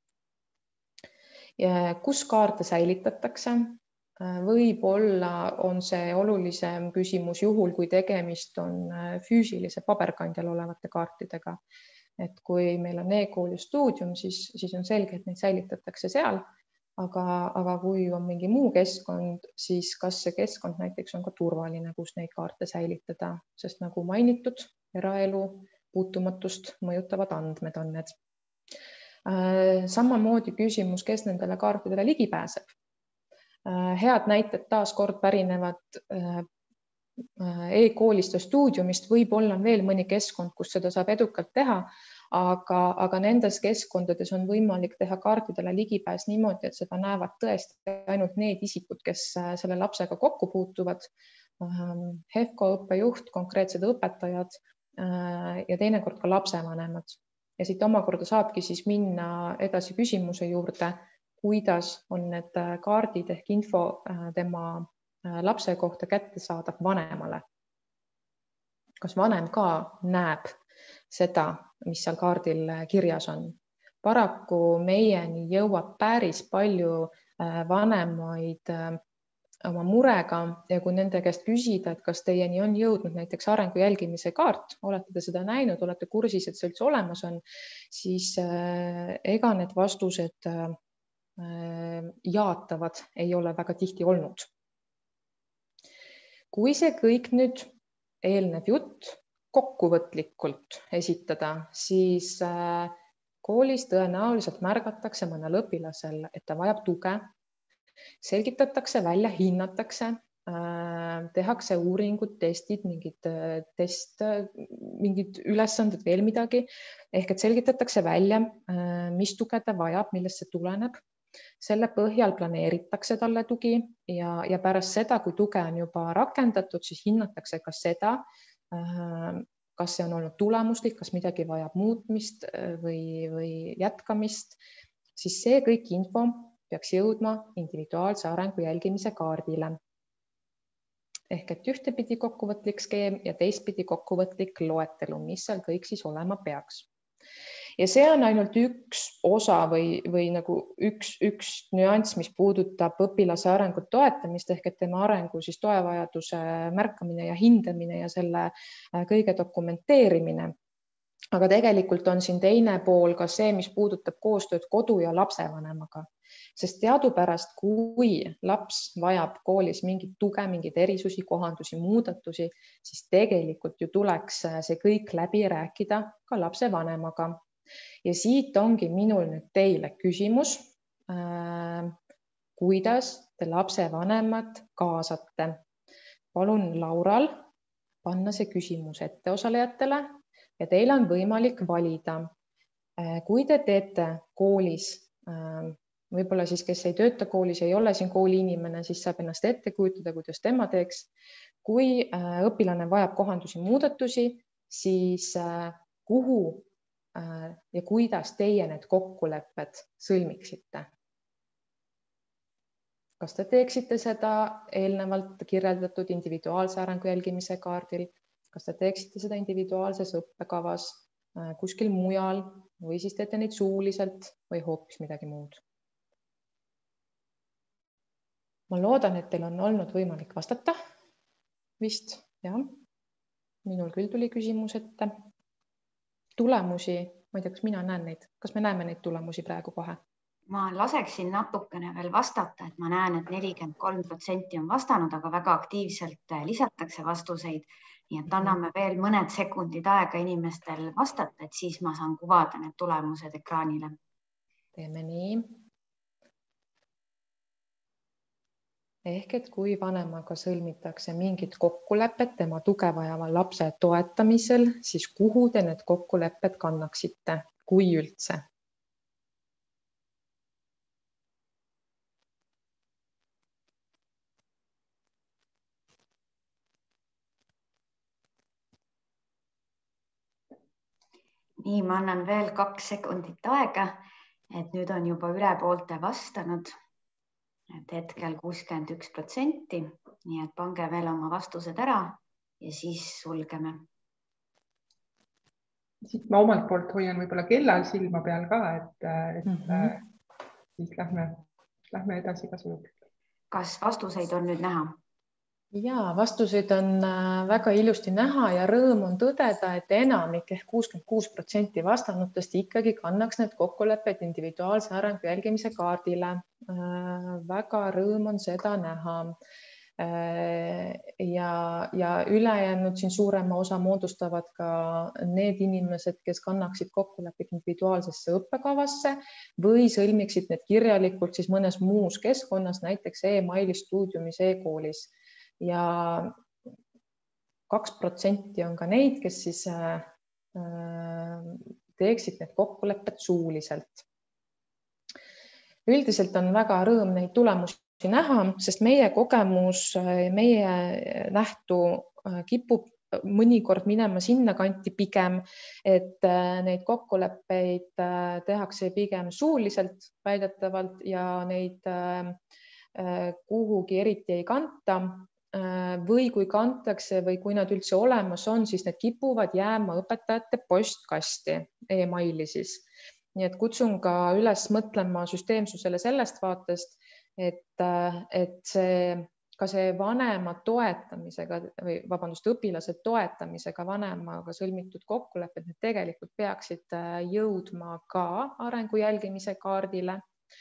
Ja kus kaarte säilitatakse? Võib-olla on see olulisem küsimus juhul, kui tegemist on füüsilise paberkandjal olevate kaartidega. Et kui meil on e-kool ja stuudium, siis, siis on selge, et neid säilitatakse seal, aga, aga kui on mingi muu keskkond, siis kas see keskkond näiteks on ka turvaline, kus neid kaarte säilitada, sest nagu mainitud, eraelu puutumatust mõjutavad andmed on need. Samamoodi küsimus, kes nendele kaartidele ligi pääseb. Head näited taas kord pärinevad e-koolist ja stuudiumist, võib-olla on veel mõni keskkond, kus seda saab edukalt teha, aga, aga nendes keskkondades on võimalik teha kaartidele ligipääs niimoodi, et seda näevad tõesti ainult need isikud, kes selle lapsega kokku puutuvad, HEVCO õppejuht, konkreetsed õpetajad ja teinekord ka lapsevanemad. Ja siit omakorda saabki siis minna edasi küsimuse juurde, kuidas on need kaardid ehk info tema lapse kohta kättesaadav vanemale. Kas vanem ka näeb seda, mis seal kaardil kirjas on? Paraku meieni jõuab päris palju vanemaid oma murega ja kui nende käest küsida, et kas teieni on jõudnud näiteks arengu jälgimise kaart, olete te seda näinud, olete kursis, et see üldse olemas on, siis ega need vastused jaatavad ei ole väga tihti olnud. Kui see kõik nüüd eelnev jutt kokkuvõtlikult esitada, siis koolis tõenäoliselt märgatakse mõnel õpilasel, et ta vajab tuge, selgitatakse välja, hinnatakse, tehakse uuringud, testid, mingid test, mingid ülesanded, veel midagi, ehk et selgitatakse välja, mis tuge ta vajab, millest see tuleneb. Selle põhjal planeeritakse talle tugi ja, ja pärast seda, kui tuge on juba rakendatud, siis hinnatakse ka seda, kas see on olnud tulemuslik, kas midagi vajab muutmist või, või jätkamist, siis see kõik info peaks jõudma individuaalse arengu jälgimise kaardile. Ehk et ühtepidi kokkuvõtlik skeem ja teistpidi kokkuvõtlik loetelu, mis seal kõik siis olema peaks. Ja see on ainult üks osa või, või nagu üks, üks nüanss, mis puudutab õpilase arengut toetamist, ehk et tema arengu siis toevajaduse märkamine ja hindamine ja selle kõige dokumenteerimine. Aga tegelikult on siin teine pool ka see, mis puudutab koostööd kodu ja lapsevanemaga. Sest teadupärast, kui laps vajab koolis mingit tuge, mingid erisusi, kohandusi, muudatusi, siis tegelikult ju tuleks see kõik läbi rääkida ka lapsevanemaga. Ja siit ongi minul nüüd teile küsimus, äh, kuidas te lapsevanemad kaasate. Palun Laural panna see küsimus ette osalejatele ja teil on võimalik valida. Äh, kui te teete koolis, äh, võib-olla siis, kes ei tööta koolis, ei ole siin kooli inimene, siis saab ennast ette kujutada, kuidas tema teeks. Kui äh, õpilane vajab kohandusi, muudatusi, siis äh, kuhu ja kuidas teie need kokkulepped sõlmiksite? Kas te teeksite seda eelnevalt kirjeldatud individuaalse arengu jälgimise kaardil? Kas te teeksite seda individuaalses õppekavas kuskil mujal või siis teete neid suuliselt või hoopis midagi muud? Ma loodan, et teil on olnud võimalik vastata. Vist, jah. Minul küll tuli küsimus ette. Tulemusi ma ei tea, kas mina näen neid, kas me näeme neid tulemusi praegu kohe? Ma laseksin natukene veel vastata, et ma näen, et nelikümmend kolm protsenti on vastanud, aga väga aktiivselt lisatakse vastuseid. Nii et anname veel mõned sekundid aega inimestel vastata, et siis ma saan kuvada need tulemused ekraanile. Teeme nii. Ehk et kui vanemaga sõlmitakse mingit kokkulepet tema tuge vajava lapse toetamisel, siis kuhu te need kokkulepped kannaksite, kui üldse? Nii, ma annan veel kaks sekundit aega, et nüüd on juba üle poolte vastanud, et hetkel kuuskümmend üks protsenti, nii et pange veel oma vastused ära ja siis sulgeme. Siit ma omalt poolt hoian võib-olla kellal silma peal ka, et, et mm -hmm. siis lähme, lähme edasi ka sulg. Kas vastuseid on nüüd näha? Ja vastuseid on väga ilusti näha ja rõõm on tõdeda, et enamik ehk kuuskümmend kuus protsenti vastanutest ikkagi kannaks need kokkulepped individuaalse arengu jälgimise kaardile. Väga rõõm on seda näha. Ja, ja ülejäänud siin suurema osa moodustavad ka need inimesed, kes kannaksid kokkulepped individuaalsesse õppekavasse või sõlmiksid need kirjalikult siis mõnes muus keskkonnas, näiteks e-maili stuudiumis, e-koolis. Ja kaks protsenti on ka neid, kes siis teeksid need kokkulepped suuliselt. Üldiselt on väga rõõm neid tulemusi näha, sest meie kogemus, meie nähtu kipub mõnikord minema sinna kanti pigem, et neid kokkuleppeid tehakse pigem suuliselt väidetavalt ja neid kuhugi eriti ei kanta. Või kui kantakse või kui nad üldse olemas on, siis need kipuvad jääma õpetajate postkasti e-maili siis. Nii et kutsun ka üles mõtlema süsteemsusele sellest vaatest, et, et see, ka see vanema toetamisega või vabandust, õpilase toetamisega vanemaga sõlmitud kokkulepped, need tegelikult peaksid jõudma ka arengu jälgimise kaardile.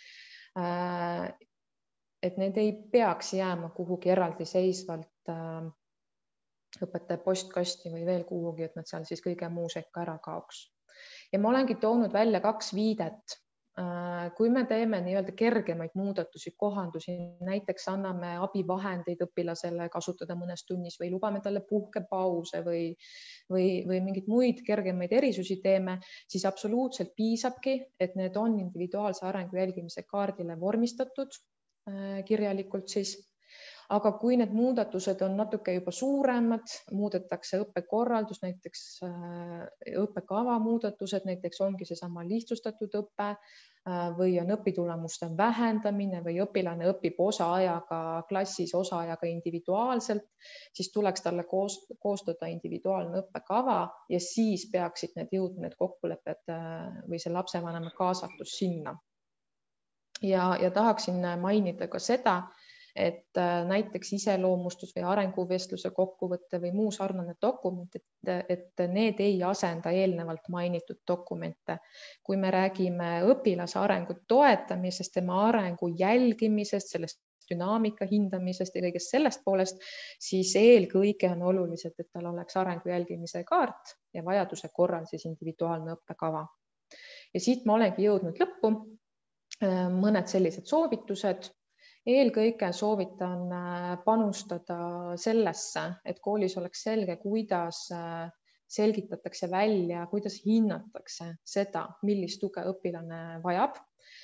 Et need ei peaks jääma kuhugi eraldi seisvalt õpetaja postkasti või veel kuhugi, et nad seal siis kõige muu sekka ära kaoks. Ja ma olengi toonud välja kaks viidet. Kui me teeme nii-öelda kergemaid muudatusi, kohandusi, näiteks anname abivahendeid õpilasele kasutada mõnes tunnis või lubame talle puhkepause või, või, või mingid muid kergemaid erisusi teeme, siis absoluutselt piisabki, et need on individuaalse arengu jälgimise kaardile vormistatud kirjalikult siis. Aga kui need muudatused on natuke juba suuremad, muudetakse õppekorraldus, näiteks õppekava muudatused, näiteks ongi seesama lihtsustatud õpe või on õpitulemuste vähendamine või õpilane õpib osaajaga klassis, osaajaga individuaalselt, siis tuleks talle koostada individuaalne õppekava ja siis peaksid need jõudma need kokkulepped või see lapsevanema kaasatus sinna. Ja, ja tahaksin mainida ka seda, et näiteks iseloomustus või arenguvestluse kokkuvõtte või muu sarnane dokument, et, et need ei asenda eelnevalt mainitud dokumente. Kui me räägime õpilase arengu toetamisest, tema arengu jälgimisest, sellest dünaamika hindamisest ja kõigest sellest poolest, siis eelkõige on olulised, et tal oleks arengu jälgimise kaart ja vajaduse korral siis individuaalne õppekava. Ja siit ma olengi jõudnud lõppu. Mõned sellised soovitused. Eelkõige soovitan panustada sellesse, et koolis oleks selge, kuidas selgitatakse välja, kuidas hinnatakse seda, millist tuge õpilane vajab.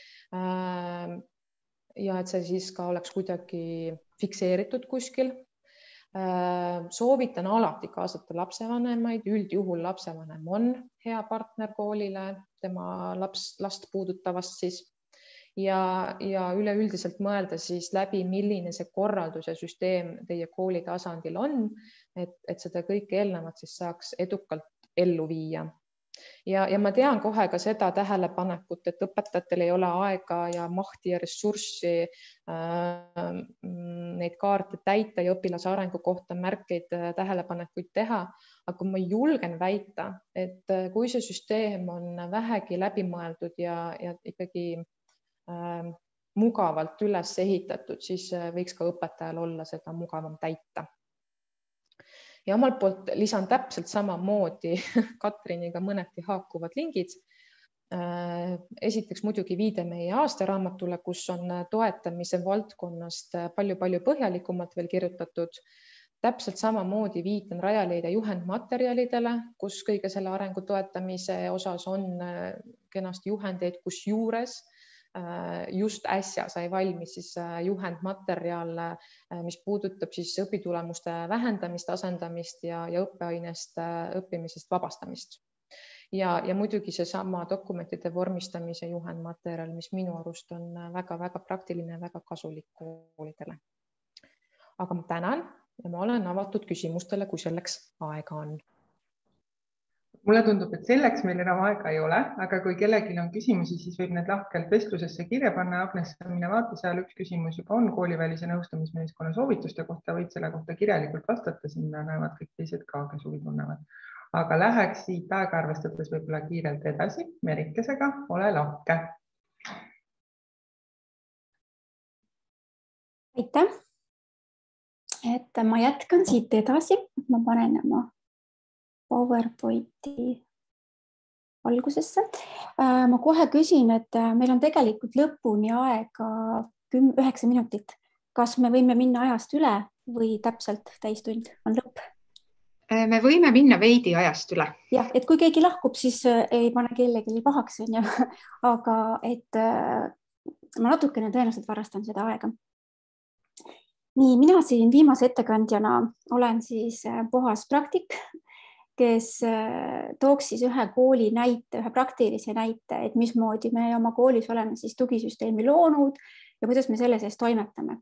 Ja et see siis ka oleks kuidagi fikseeritud kuskil. Soovitan alati kaasata lapsevanemaid, üldjuhul lapsevanem on hea partner koolile, tema laps, last puudutavast siis. Ja, ja üleüldiselt mõelda siis läbi, milline see korraldus ja süsteem teie kooli tasandil on, et, et seda kõike eelnevat siis saaks edukalt ellu viia. Ja, ja ma tean kohe ka seda tähelepanekut, et õpetajatel ei ole aega ja mahti ja ressurssi äh, neid kaarte täita ja õpilase arengu kohta märkeid tähelepanekuid teha, aga ma julgen väita, et kui see süsteem on vähegi läbimõeldud ja, ja ikkagi äh, mugavalt üles ehitatud, siis võiks ka õpetajal olla seda mugavam täita. Ja omalt poolt lisan täpselt samamoodi Katriniga mõneti haakuvad lingid. Esiteks muidugi viide meie aastaraamatule, kus on toetamise valdkonnast palju-palju põhjalikumalt veel kirjutatud. Täpselt samamoodi viitan Rajaleidja juhendmaterjalidele, kus kõige selle arengu toetamise osas on kenasti juhendeid, kus juures just äsja sai valmis siis juhendmaterjal, mis puudutab siis õpitulemuste vähendamist, asendamist ja, ja õppeainest õppimisest vabastamist. Ja, ja muidugi see sama dokumentide vormistamise juhendmaterjal, mis minu arust on väga-väga praktiline ja väga kasulik koolidele. Aga ma tänan ja ma olen avatud küsimustele, kui selleks aega on. Mulle tundub, et selleks meil enam aega ei ole, aga kui kellelgi on küsimusi, siis võib need lahkelt vestlusesse kirja panna. Agnes, mine vaata, seal üks küsimus juba on koolivälise nõustamismeeskonna soovituste kohta, võid selle kohta kirjalikult vastata, sinna näevad kõik teised ka, kes huvi tunnevad. Aga läheks siit aega arvestades võib-olla kiirelt edasi. Merikesega, ole lahke. Aitäh. Et ma jätkan siit edasi. Ma panen oma PowerPointi algusesse. Ma kohe küsin, et meil on tegelikult lõpuni aega üheksa minutit. Kas me võime minna ajast üle või täpselt täistund on lõpp? Me võime minna veidi ajast üle. Jah, et kui keegi lahkub, siis ei pane kellelegi pahaks, on ju. Aga et ma natukene tõenäoliselt varastan seda aega. Nii, mina siin viimase ettekandjana olen siis puhas praktik, kes tooks siis ühe kooli näite, ühe praktilise näite, et mismoodi me oma koolis oleme siis tugisüsteemi loonud ja kuidas me selle sees toimetame.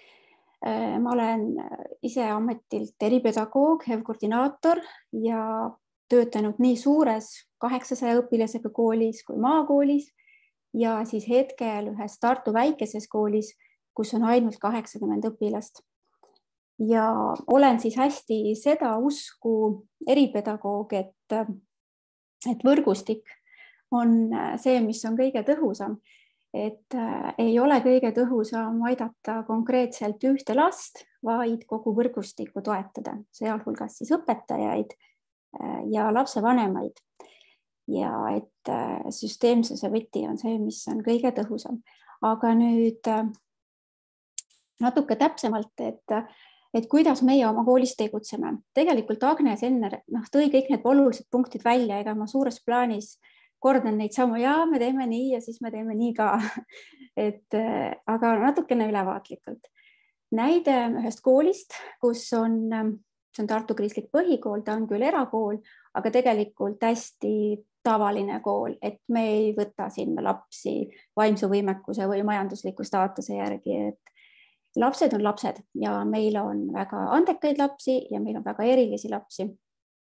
Ma olen ise ametilt eripedagoog, HEV-koordinaator ja töötanud nii suures kaheksasaja õpilasega koolis kui maakoolis ja siis hetkel ühes Tartu väikeses koolis, kus on ainult kaheksakümmend õpilast. Ja olen siis hästi seda usku eripedagoog, et, et võrgustik on see, mis on kõige tõhusam. Et ei ole kõige tõhusam aidata konkreetselt ühte last, vaid kogu võrgustikku toetada, sealhulgas siis õpetajaid ja lapsevanemaid. Ja et süsteemsuse võti on see, mis on kõige tõhusam. Aga nüüd natuke täpsemalt, et, et kuidas meie oma koolis tegutseme. Tegelikult Agnes enne noh, tõi kõik need olulised punktid välja, ega ma suures plaanis kordan neid samu ja me teeme nii ja siis me teeme nii ka. Et, aga natukene ülevaatlikult. Näide ühest koolist, kus on, see on Tartu Kristlik Põhikool, ta on küll erakool, aga tegelikult hästi tavaline kool, et me ei võta sinna lapsi vaimse võimekuse või majandusliku staatuse järgi, et lapsed on lapsed ja meil on väga andekaid lapsi ja meil on väga erilisi lapsi.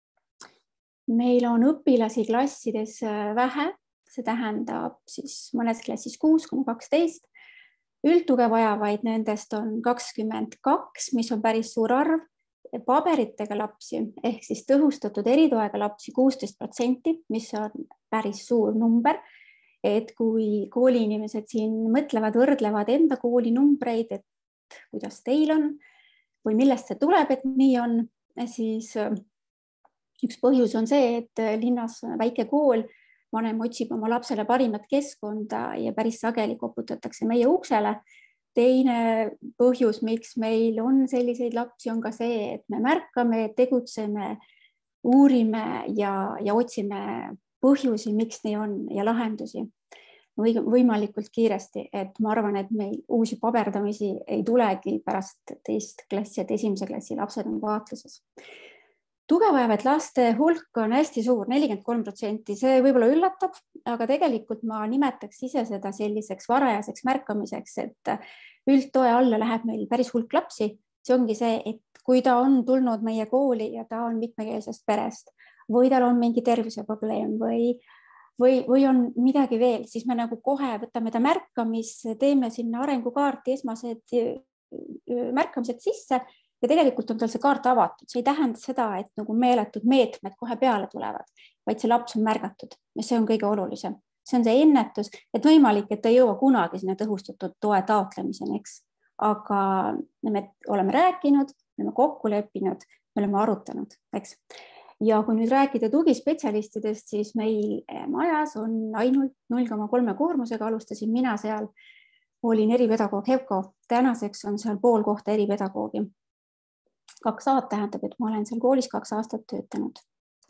Meil on õpilasi klassides vähe, see tähendab siis mõnes klassis kuus kuni kaksteist. Üldtuge vajavaid nendest on kakskümmend kaks, mis on päris suur arv. Paberitega lapsi ehk siis tõhustatud eritoega lapsi kuusteist protsenti, mis on päris suur number. Et kui kooliinimesed siin mõtlevad, võrdlevad enda kooli numbreid, et kuidas teil on või millest see tuleb, et nii on, siis üks põhjus on see, et linnas väike kool, vanem otsib oma lapsele parimat keskkonda ja päris sageli koputatakse meie uksele. Teine põhjus, miks meil on selliseid lapsi, on ka see, et me märkame, tegutseme, uurime ja, ja otsime põhjusi, miks nii on ja lahendusi võimalikult kiiresti. Et ma arvan, et meil uusi paberdamisi ei tulegi pärast teist klassi, et esimese klassi lapsed on vaatluses. Tugevajavad laste hulk on hästi suur, nelikümmend kolm protsenti. See võib-olla üllatab, aga tegelikult ma nimetaks ise seda selliseks varajaseks märkamiseks, et üldtoe alla läheb meil päris hulk lapsi. See ongi see, et kui ta on tulnud meie kooli ja ta on mitmekeelsest perest või tal on mingi terviseprobleem või, või, või on midagi veel, siis me nagu kohe võtame ta märkamis, teeme sinna arengukaarti esmased märkamised sisse ja tegelikult on tal see kaart avatud. See ei tähenda seda, et nagu meeletud meetmed kohe peale tulevad, vaid see laps on märgatud ja see on kõige olulisem. See on see ennetus, et võimalik, et ta ei jõua kunagi sinna tõhustatud toe taotlemiseni, eks. Aga me oleme rääkinud, me oleme kokku leppinud, me oleme arutanud, eks. Ja kui nüüd rääkida tugispetsialistidest, siis meil majas on ainult null koma kolm koormusega, alustasin mina seal, olin eripedagoog Hevko, tänaseks on seal pool kohta eripedagoogi. Kaks aastat tähendab, et ma olen seal koolis kaks aastat töötanud.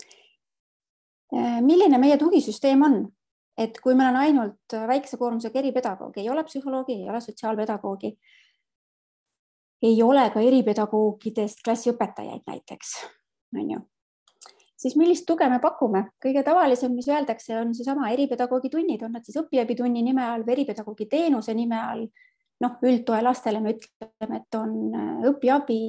Milline meie tugisüsteem on? Et kui meil on ainult väikse koormusega eripedagoogi, ei ole psühholoogi, ei ole sotsiaalpedagoogi, ei ole ka eripedagoogidest klassiõpetajaid näiteks, on ju. Siis millist tuge me pakume? Kõige tavalisem, mis öeldakse, on see sama eripedagoogi tunnid, on nad siis õpiabitunni nime all või eripedagoogi teenuse nime all. Noh, üldtoe lastele me ütleme, et on õpiabi,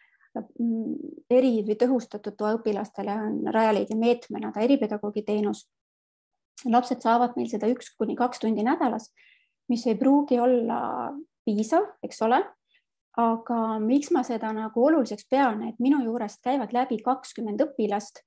eri või tõhustatud toe õpilastele on Rajaleidja meetmena ta eripedagoogi teenus. Lapsed saavad meil seda üks kuni kaks tundi nädalas, mis ei pruugi olla piisav, eks ole. Aga miks ma seda nagu oluliseks pean, et minu juurest käivad läbi kakskümmend õpilast.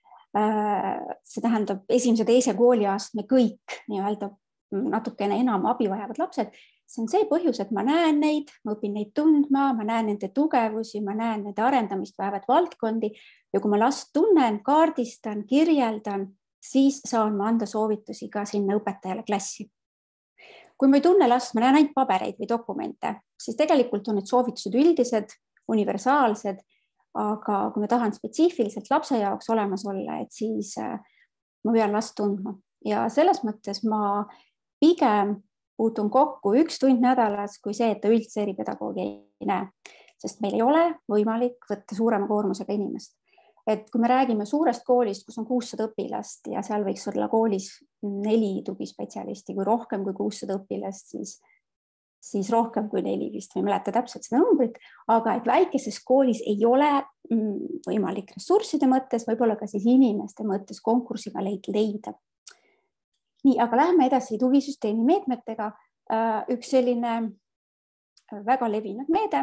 See tähendab esimese teise kooliastme kõik nii-öelda natukene enam abi vajavad lapsed. See on see põhjus, et ma näen neid, ma õpin neid tundma, ma näen nende tugevusi, ma näen nende arendamist vajavad valdkondi ja kui ma last tunnen, kaardistan, kirjeldan, siis saan ma anda soovitusi ka sinna õpetajale klassi. Kui ma ei tunne last, ma näen ainult pabereid või dokumente, siis tegelikult on need soovitused üldised, universaalsed, aga kui ma tahan spetsiifiliselt lapse jaoks olemas olla, et siis ma pean last tundma. Ja selles mõttes ma pigem puutun kokku üks tund nädalas kui see, et ta üldse eripedagoogi ei näe, sest meil ei ole võimalik võtta suurema koormusega inimest. Et kui me räägime suurest koolist, kus on kuussada õpilast ja seal võiks olla koolis neli tugispetsialisti, kui rohkem kui kuussada õpilast, siis, siis rohkem kui neli vist, ei mäleta täpselt seda numbrit, aga et väikeses koolis ei ole võimalik ressursside mõttes, võib-olla ka siis inimeste mõttes konkursiga leida. Nii, aga läheme edasi tugisüsteemi meetmetega. Üks selline väga levinud meede,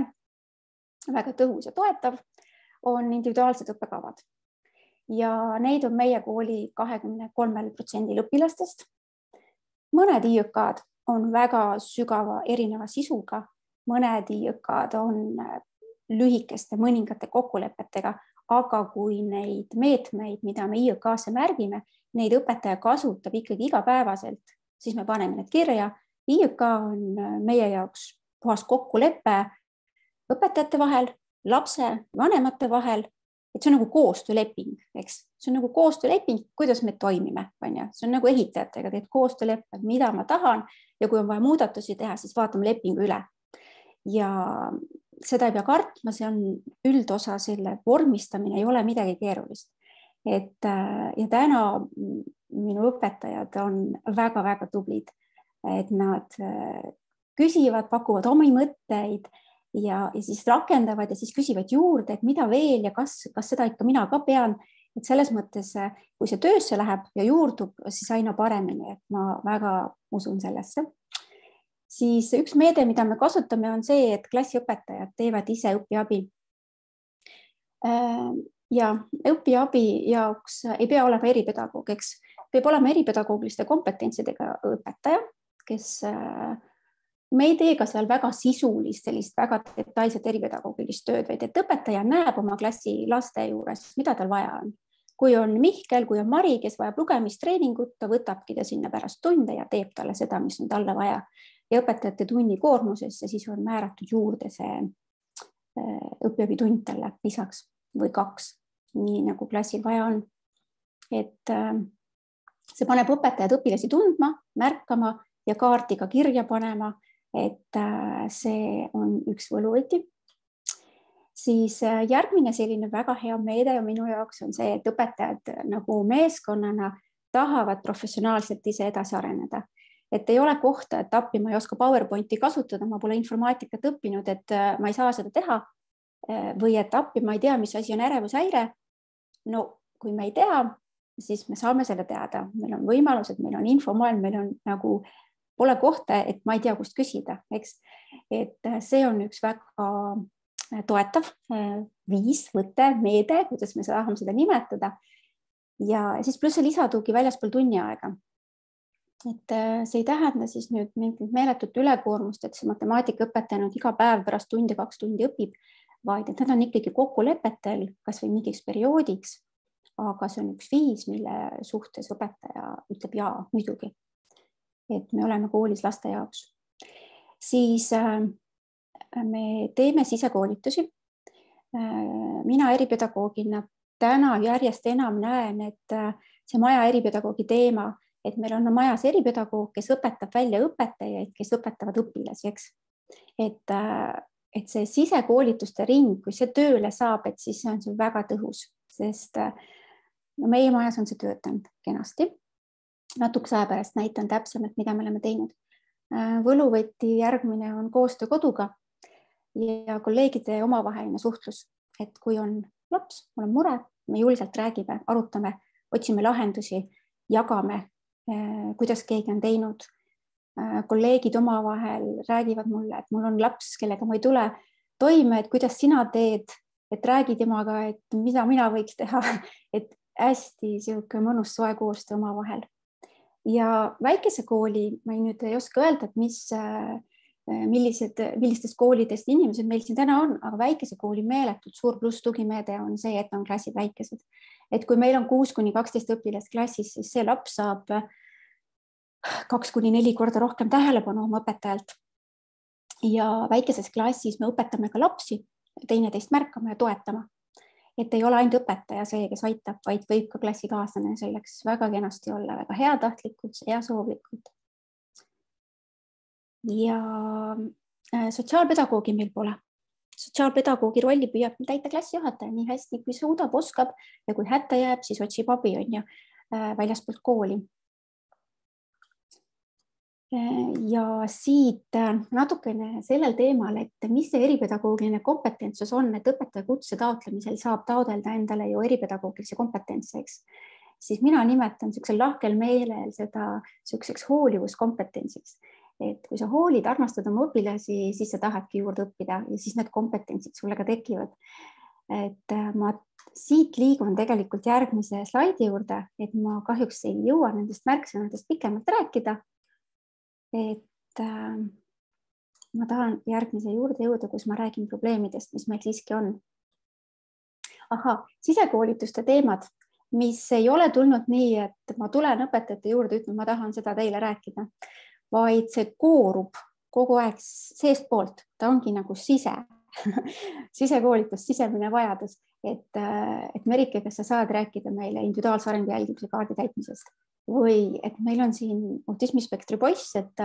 väga tõhus ja toetav, on individuaalsed õppekavad. Ja neid on meie kooli kakskümmend kolm protsenti õpilastest. Mõned I Õ K-d on väga sügava erineva sisuga, mõned I Õ K-d on lühikeste mõningate kokkulepetega, aga kui neid meetmeid, mida me I Õ K-se märgime, neid õpetaja kasutab ikkagi igapäevaselt, siis me paneme need kirja. I Õ K on meie jaoks puhas kokkulepe õpetajate vahel, lapse, vanemate vahel, et see on nagu koostööleping, eks? See on nagu koostööleping, kuidas me toimime, on ju? See on nagu ehitajatega, teed koostööleppe, mida ma tahan ja kui on vaja muudatusi teha, siis vaatame lepingu üle. Ja seda ei pea kartma, see on üldosa, selle vormistamine ei ole midagi keerulist. Et, ja täna minu õpetajad on väga-väga tublid, et nad küsivad, pakuvad omi mõtteid ja, ja siis rakendavad ja siis küsivad juurde, et mida veel ja kas, kas seda ikka mina ka pean. Et selles mõttes, kui see töösse läheb ja juurdub, siis aina paremini, et ma väga usun sellesse. Siis üks meede, mida me kasutame, on see, et klassiõpetajad teevad ise õpiabi. Ja õpiabi jaoks ei pea olema eripedagoog, eks. Peab olema eripedagoogiliste kompetentsidega õpetaja, kes me ei tee ka seal väga sisulist, sellist väga detailset eripedagoogilist tööd, vaid et õpetaja näeb oma klassi laste juures, mida tal vaja on. Kui on Mihkel, kui on Mari, kes vajab lugemistreeningut, ta võtabki ta sinna pärast tunde ja teeb talle seda, mis on talle vaja. Ja õpetajate tunni koormusesse siis on määratud juurde see õpiabitund talle lisaks või kaks. Nii nagu klassil vaja on. Et see paneb õpetajad õpilasi tundma, märkama ja kaardiga kirja panema, et see on üks võluvõti. Siis järgmine selline väga hea meede ja minu jaoks on see, et õpetajad nagu meeskonnana tahavad professionaalselt ise edasi areneda. Et ei ole kohta, et appi ma ei oska PowerPointi kasutada, ma pole informaatikat õppinud, et ma ei saa seda teha või et appi ma ei tea, mis asi on ärevushäire. No kui me ei tea, siis me saame selle teada. Meil on võimalused, meil on infomaailm, meil on nagu pole kohta, et ma ei tea, kust küsida, eks. Et see on üks väga toetav viis, võte, meede, kuidas me tahame seda nimetada. Ja siis pluss see lisatugi väljaspool tunni aega. Et see ei tähenda siis nüüd mingit meeletut ülekoormust, et see matemaatikaõpetaja nüüd iga päev pärast tundi, kaks tundi õpib, vaid et nad on ikkagi kokkulepetel, kas või mingiks perioodiks, aga see on üks viis, mille suhtes õpetaja ütleb jaa, muidugi. Et me oleme koolis laste jaoks. Siis me teeme sisekoolitusi. Mina eripedagoogina täna järjest enam näen, et see maja eripedagoogi teema, et meil on majas eripedagoog, kes õpetab välja õpetajaid, kes õpetavad õpilasi, eks. Et, et see sisekoolituste ring, kui see tööle saab, et siis on see väga tõhus, sest no meie majas on see töötanud kenasti. Natukese aja pärast näitan täpsemalt, mida me oleme teinud. Võluvõti järgmine on koostöö koduga ja kolleegide omavaheline suhtlus, et kui on laps, mul on mure, me julgelt räägime, arutame, otsime lahendusi, jagame, kuidas keegi on teinud. Kolleegid omavahel räägivad mulle, et mul on laps, kellega ma ei tule toime, et kuidas sina teed, et räägi temaga, et mida mina võiks teha, et hästi sihuke mõnus soe koostöö omavahel. Ja väikese kooli, ma ei nüüd ei oska öelda, et mis, millised, millistest koolidest inimesed meil siin täna on, aga väikese kooli meeletult suur pluss tugimeede on see, et on klassid väikesed. Et kui meil on kuus kuni kaksteist õpilast klassis, siis see laps saab kaks kuni neli korda rohkem tähelepanu oma õpetajalt. Ja väikeses klassis me õpetame ka lapsi, teineteist märkama ja toetama. Et ei ole ainult õpetaja see, kes aitab, vaid võib ka klassikaaslane selleks väga kenasti olla, väga heatahtlikud ja soovlikud. Ja sotsiaalpedagoogi meil pole. Sotsiaalpedagoogi rolli püüab täita klassijuhataja nii hästi, kui suudab, oskab ja kui hätta jääb, siis otsib abi on ju väljaspoolt kooli. Ja siit natukene sellel teemal, et mis see eripedagoogiline kompetentsus on, et õpetaja kutse taotlemisel saab taodelda endale ju eripedagoogilise kompetentsiks, siis mina nimetan sellisel lahkel meelel seda selliseks hoolivuskompetentsiks. Et kui sa hoolid, armastad oma õpilasi, siis sa tahadki juurde õppida ja siis need kompetentsid sulle ka tekivad. Et ma siit liigun tegelikult järgmise slaidi juurde, et ma kahjuks ei jõua nendest märksõnadest pikemalt rääkida. Et ma tahan järgmise juurde jõuda, kus ma räägin probleemidest, mis meil siiski on. Aha, sisekoolituste teemad, mis ei ole tulnud nii, et ma tulen õpetajate juurde, ütlen, ma tahan seda teile rääkida. Vaid see koorub kogu aeg seest poolt, ta ongi nagu sise, sisekoolitus, sisemine vajadus, et, et Merike, kas sa saad rääkida meile individuaalse arengu jälgimise kaardi täitmisest või et meil on siin autismispektri poiss, et,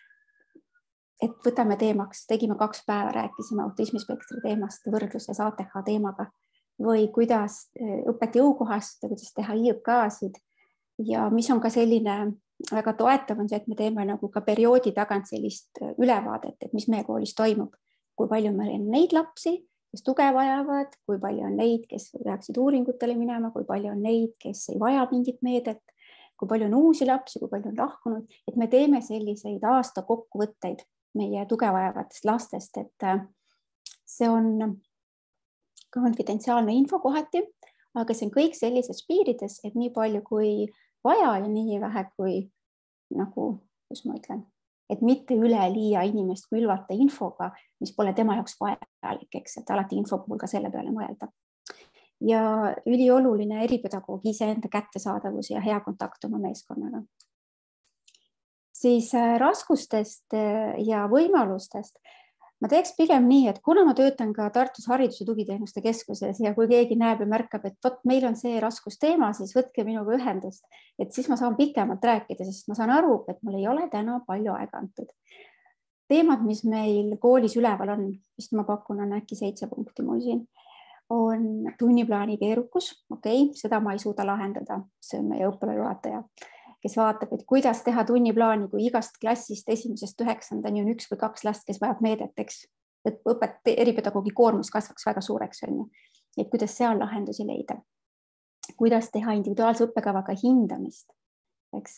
et võtame teemaks, tegime kaks päeva, rääkisime autismispektri teemast võrdluses A T H teemaga või kuidas õpet jõukohastada, kuidas teha I Õ K-sid ja mis on ka selline väga toetav on see, et me teeme nagu ka perioodi tagant sellist ülevaadet, et mis meie koolis toimub, kui palju meil on neid lapsi, kes tuge vajavad, kui palju on neid, kes peaksid uuringutele minema, kui palju on neid, kes ei vaja mingit meedet, kui palju on uusi lapsi, kui palju on lahkunud, et me teeme selliseid aasta kokkuvõtteid meie tuge vajavatest lastest, et see on konfidentsiaalne info kohati, aga see on kõik sellises piirides, et nii palju kui vaja ja nii vähe kui nagu, kus ma ütlen, et mitte üleliia inimest külvata infoga, mis pole tema jaoks vajalik, eks, et alati info puhul ka selle peale mõelda. Ja ülioluline eripedagoogi iseenda kättesaadavus ja hea kontakt oma meeskonnaga. Siis raskustest ja võimalustest ma teeks pigem nii, et kuna ma töötan ka Tartus Haridus- ja Tugiteenuste Keskuses ja kui keegi näeb ja märkab, et võt, meil on see raskusteema, siis võtke minuga ühendust, et siis ma saan pikemalt rääkida, sest ma saan aru, et mul ei ole täna palju aega antud. Teemad, mis meil koolis üleval on, vist ma pakun, on äkki seitse punkti mul siin, on tunniplaani keerukus, okei, okay, seda ma ei suuda lahendada, see on meie õppejuhataja, kes vaatab, et kuidas teha tunniplaani, kui igast klassist esimesest üheksandani on üks või kaks last, kes vajab meedet, eks, et õpet, eripedagoogi koormus kasvaks väga suureks, on ju. Et kuidas seal lahendusi leida. Kuidas teha individuaalse õppekavaga hindamist, eks.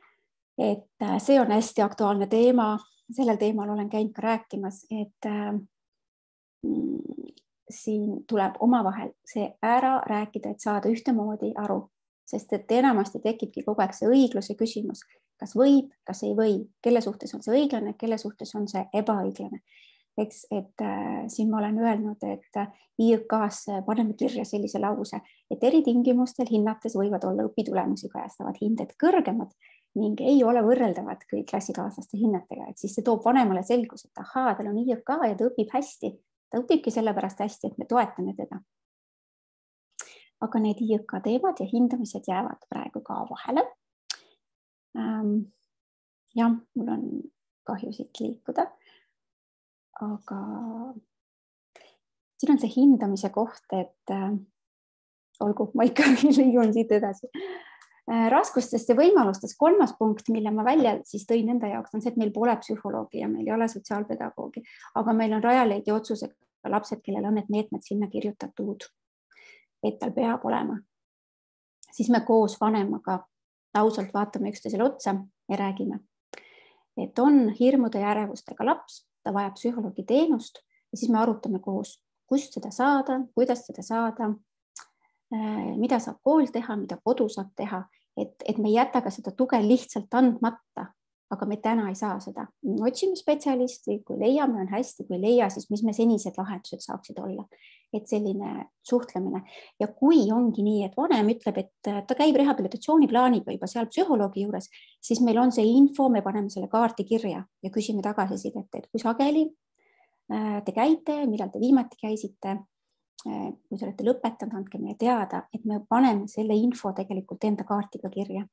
Et see on hästi aktuaalne teema, sellel teemal olen käinud ka rääkimas, et siin tuleb omavahel see ära rääkida, et saada ühtemoodi aru, sest et enamasti tekibki kogu aeg see õigluse küsimus, kas võib, kas ei või, kelle suhtes on see õiglane, kelle suhtes on see ebaõiglane. Eks, et äh, siin ma olen öelnud, et I Õ K-s paneme kirja sellise lause, et eri tingimustel hinnates võivad olla õpitulemusi kajastavad hinded kõrgemad ning ei ole võrreldavad kõik klassikaaslaste hinnetega, et siis see toob vanemale selgus, et ahaa, tal on I Õ K ja ta õpib hästi. Ta õpibki sellepärast hästi, et me toetame teda. Aga need I Õ K teemad ja hindamised jäävad praegu ka vahele. Ähm, jah, mul on kahju siit liikuda. Aga siin on see hindamise koht, et äh, olgu, ma ikka liigun siit edasi. Äh, raskustest ja võimalustes kolmas punkt, mille ma välja siis tõin enda jaoks, on see, et meil pole psühholoogi ja meil ei ole sotsiaalpedagoogi, aga meil on Rajaleidja otsusega lapsed, kellel on need meetmed sinna kirjutatud, et tal peab olema. Siis me koos vanemaga ausalt vaatame üksteisele otsa ja räägime, et on hirmude ja ärevustega laps, ta vajab psühholoogi teenust ja siis me arutame koos, kust seda saada, kuidas seda saada, mida saab kool teha, mida kodu saab teha, et, et me ei jäta ka seda tuge lihtsalt andmata, aga me täna ei saa seda. Otsime spetsialisti, kui leiame, on hästi, kui leia, siis mis me senised lahendused saaksid olla. Et selline suhtlemine. Ja kui ongi nii, et vanem ütleb, et ta käib rehabilitatsiooniplaaniga juba seal psühholoogi juures, siis meil on see info, me paneme selle kaarti kirja ja küsime tagasisidet, et kui sageli te käite, millal te viimati käisite, kui te olete lõpetanud, andke meile teada, et me paneme selle info tegelikult enda kaartiga kirja.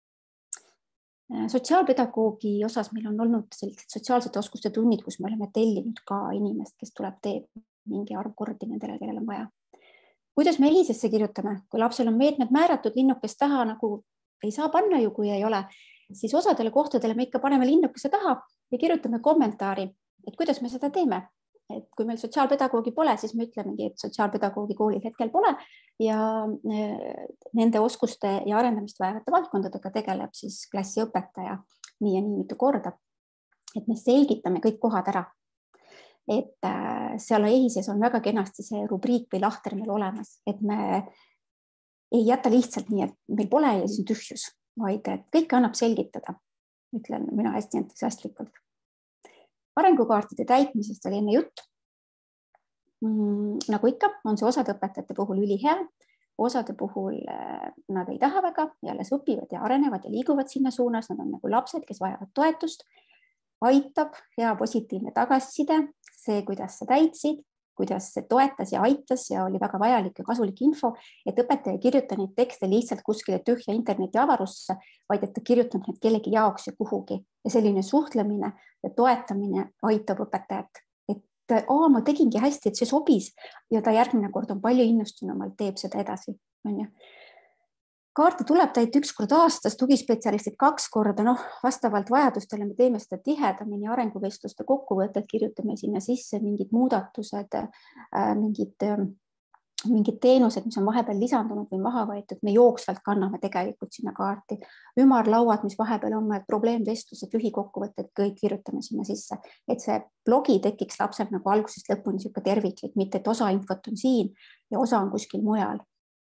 Sotsiaalpedagoogi osas meil on olnud sellised sotsiaalsete oskuste tunnid, kus me oleme tellinud ka inimest, kes tuleb teeb mingi arv kordi nendele, kellel on vaja. Kuidas me ehisesse kirjutame? Kui lapsel on meetmed määratud, linnukest taha nagu ei saa panna ju, kui ei ole, siis osadele kohtadele me ikka paneme linnukese taha ja kirjutame kommentaari, et kuidas me seda teeme. Et kui meil sotsiaalpedagoogi pole, siis me ütlemegi, et sotsiaalpedagoogi koolil hetkel pole ja nende oskuste ja arendamist vajavate valdkondadega tegeleb siis klassiõpetaja nii ja nii mitu korda. Et me selgitame kõik kohad ära. Et seal ehises on väga kenasti see rubriik või lahter meil olemas, et me ei jäta lihtsalt nii, et meil pole ja siis on tühjus, vaid et kõike annab selgitada, ütlen mina hästi entusiastlikult. Arengukaartide täitmisest oli enne jutt. Nagu ikka, on see osade õpetajate puhul ülihea, osade puhul nad ei taha väga ja alles õpivad ja arenevad ja liiguvad sinna suunas, nad on nagu lapsed, kes vajavad toetust, aitab hea positiivne tagasiside, see, kuidas sa täitsid, kuidas see toetas ja aitas ja oli väga vajalik ja kasulik info, et õpetaja ei kirjuta neid tekste lihtsalt kuskile tühja interneti avarusse, vaid et ta kirjutab need kellegi jaoks ja kuhugi. Ja selline suhtlemine ja toetamine aitab õpetajat. Et aa, ma tegingi hästi, et see sobis ja ta järgmine kord on palju innustunumalt, teeb seda edasi. On ju. Kaarte tuleb täita üks kord aastas, tugispetsialistid kaks korda, noh, vastavalt vajadustele me teeme seda tihedamini, arenguvestluste kokkuvõtted, kirjutame sinna sisse mingid muudatused, mingid, mingid teenused, mis on vahepeal lisandunud või maha võetud, me jooksvalt kanname tegelikult sinna kaarti. Ümarlauad, mis vahepeal on, probleemvestlused, lühikokkuvõtted, kõik kirjutame sinna sisse, et see blogi tekiks lapsel nagu algusest lõpuni siuke terviklik, mitte et osa infot on siin ja osa on kuskil mujal.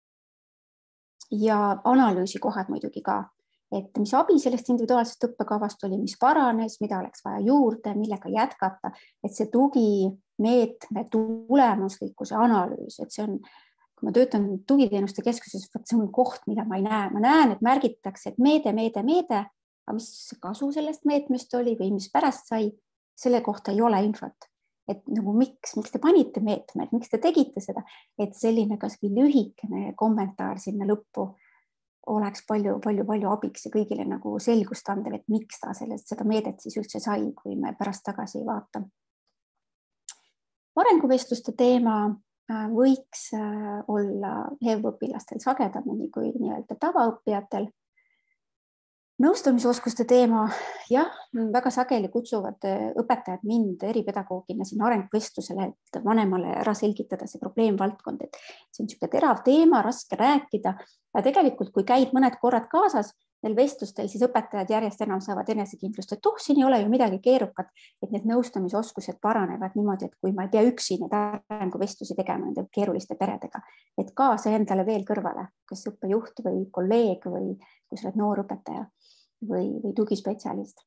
Ja analüüsikohad muidugi ka, et mis abi sellest individuaalsest õppekavast oli, mis paranes, mida oleks vaja juurde, millega jätkata, et see tugimeetme tulemuslikkuse analüüs, et see on, kui ma töötan tugiteenuste keskuses, see on koht, mida ma ei näe. Ma näen, et märgitakse, et meede, meede, meede, aga mis kasu sellest meetmest oli või mis pärast sai, selle kohta ei ole infot. Et nagu miks, miks te panite meetmed, miks te tegite seda, et selline kasvõi lühikene kommentaar sinna lõppu oleks palju, palju, palju abiks ja kõigile nagu selgust andev, et miks ta sellest, seda meedet siis üldse sai, kui me pärast tagasi ei vaata. Arenguvestluste teema võiks olla H E V-õpilastel sagedamini kui nii-öelda tavaõppijatel. Nõustamisoskuste teema, jah, väga sageli kutsuvad õpetajad mind eripedagoogina siin arenguvestlusele, et vanemale ära selgitada see probleemvaldkond, et see on niisugune terav teema, raske rääkida ja tegelikult, kui käid mõned korrad kaasas, neil vestlustel siis õpetajad järjest enam saavad enesekindlust, et oh, siin ei ole ju midagi keerukat, et need nõustamisoskused paranevad niimoodi, et kui ma ei pea üksi neid arenguvestlusi tegema nende keeruliste peredega, et kaasa endale veel kõrvale, kas õppejuht või kolleeg või kui sa oled noor õpetaja või, või tugispetsialist.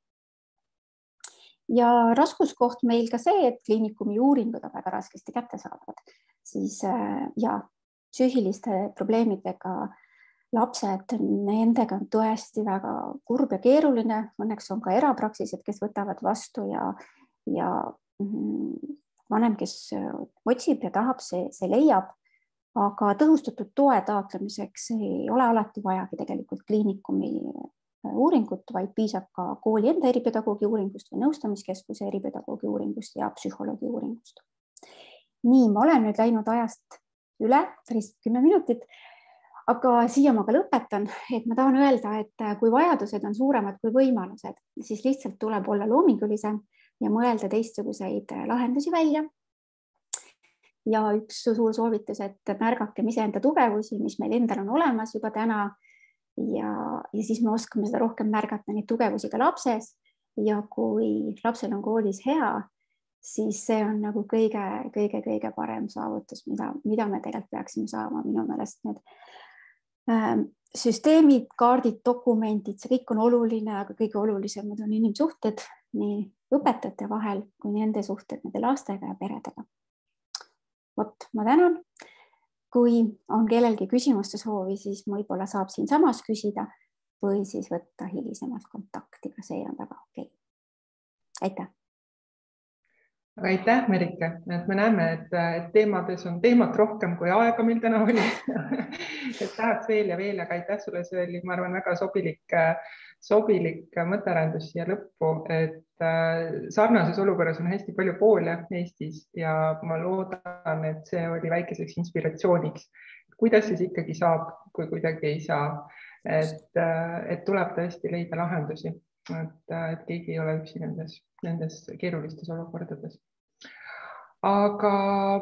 Ja raskuskoht meil ka see, et kliinikumi uuringud on väga raskesti kättesaadavad, siis ja psüühiliste probleemidega lapsed, nendega on tõesti väga kurb ja keeruline. Õnneks on ka erapraksised, kes võtavad vastu ja, ja vanem, kes otsib ja tahab, see, see leiab. Aga tõhustatud toe taotlemiseks ei ole alati vajagi tegelikult kliinikumi uuringut, vaid piisab ka kooli enda eripedagoogi uuringust või nõustamiskeskuse eripedagoogi uuringust ja psühholoogi uuringust. Nii, ma olen nüüd läinud ajast üle, päris kümme minutit. Aga siia ma ka lõpetan, et ma tahan öelda, et kui vajadused on suuremad kui võimalused, siis lihtsalt tuleb olla loomingulisem ja mõelda teistsuguseid lahendusi välja. Ja üks suur soovitus, et märgakem iseenda tugevusi, mis meil endal on olemas juba täna ja, ja siis me oskame seda rohkem märgata neid tugevusi ka lapses ja kui lapsel on koolis hea, siis see on nagu kõige, kõige, kõige parem saavutus, mida, mida me tegelikult peaksime saama minu meelest need süsteemid, kaardid, dokumendid, see kõik on oluline, aga kõige olulisemad on inimsuhted nii õpetajate vahel kui nende suhted nende lastega ja peredega. Vot, ma tänan. Kui on kellelgi küsimuste soovi, siis võib-olla saab siin samas küsida või siis võtta hilisemalt kontakti, ka see on väga okei. Aitäh! Aitäh, Merike, et me näeme, et, et teemades on teemat rohkem kui aega, mil täna oli. Et tahaks veel ja veel, aga aitäh sulle, see oli, ma arvan, väga sobilik, sobilik mõttearendus siia lõppu, et sarnases olukorras on hästi palju koole Eestis ja ma loodan, et see oli väikeseks inspiratsiooniks. Kuidas siis ikkagi saab, kui kuidagi ei saa, et, et tuleb tõesti leida lahendusi, et, et keegi ei ole üksi nendes, nendes keerulistes olukordades. Aga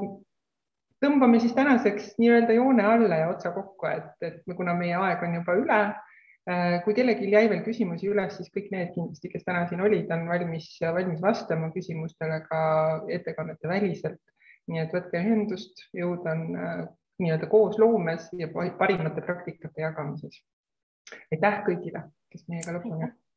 tõmbame siis tänaseks nii-öelda joone alla ja otsa kokku, et, et kuna meie aeg on juba üle, kui kellelgi jäi veel küsimusi üles, siis kõik need kindlasti, kes täna siin olid, on valmis, valmis vastama küsimustele ka ettekannete väliselt. Nii et võtke ühendust, jõud on nii-öelda koos loomes ja parimate praktikate jagamises. Aitäh kõigile, kes meiega lõpuni.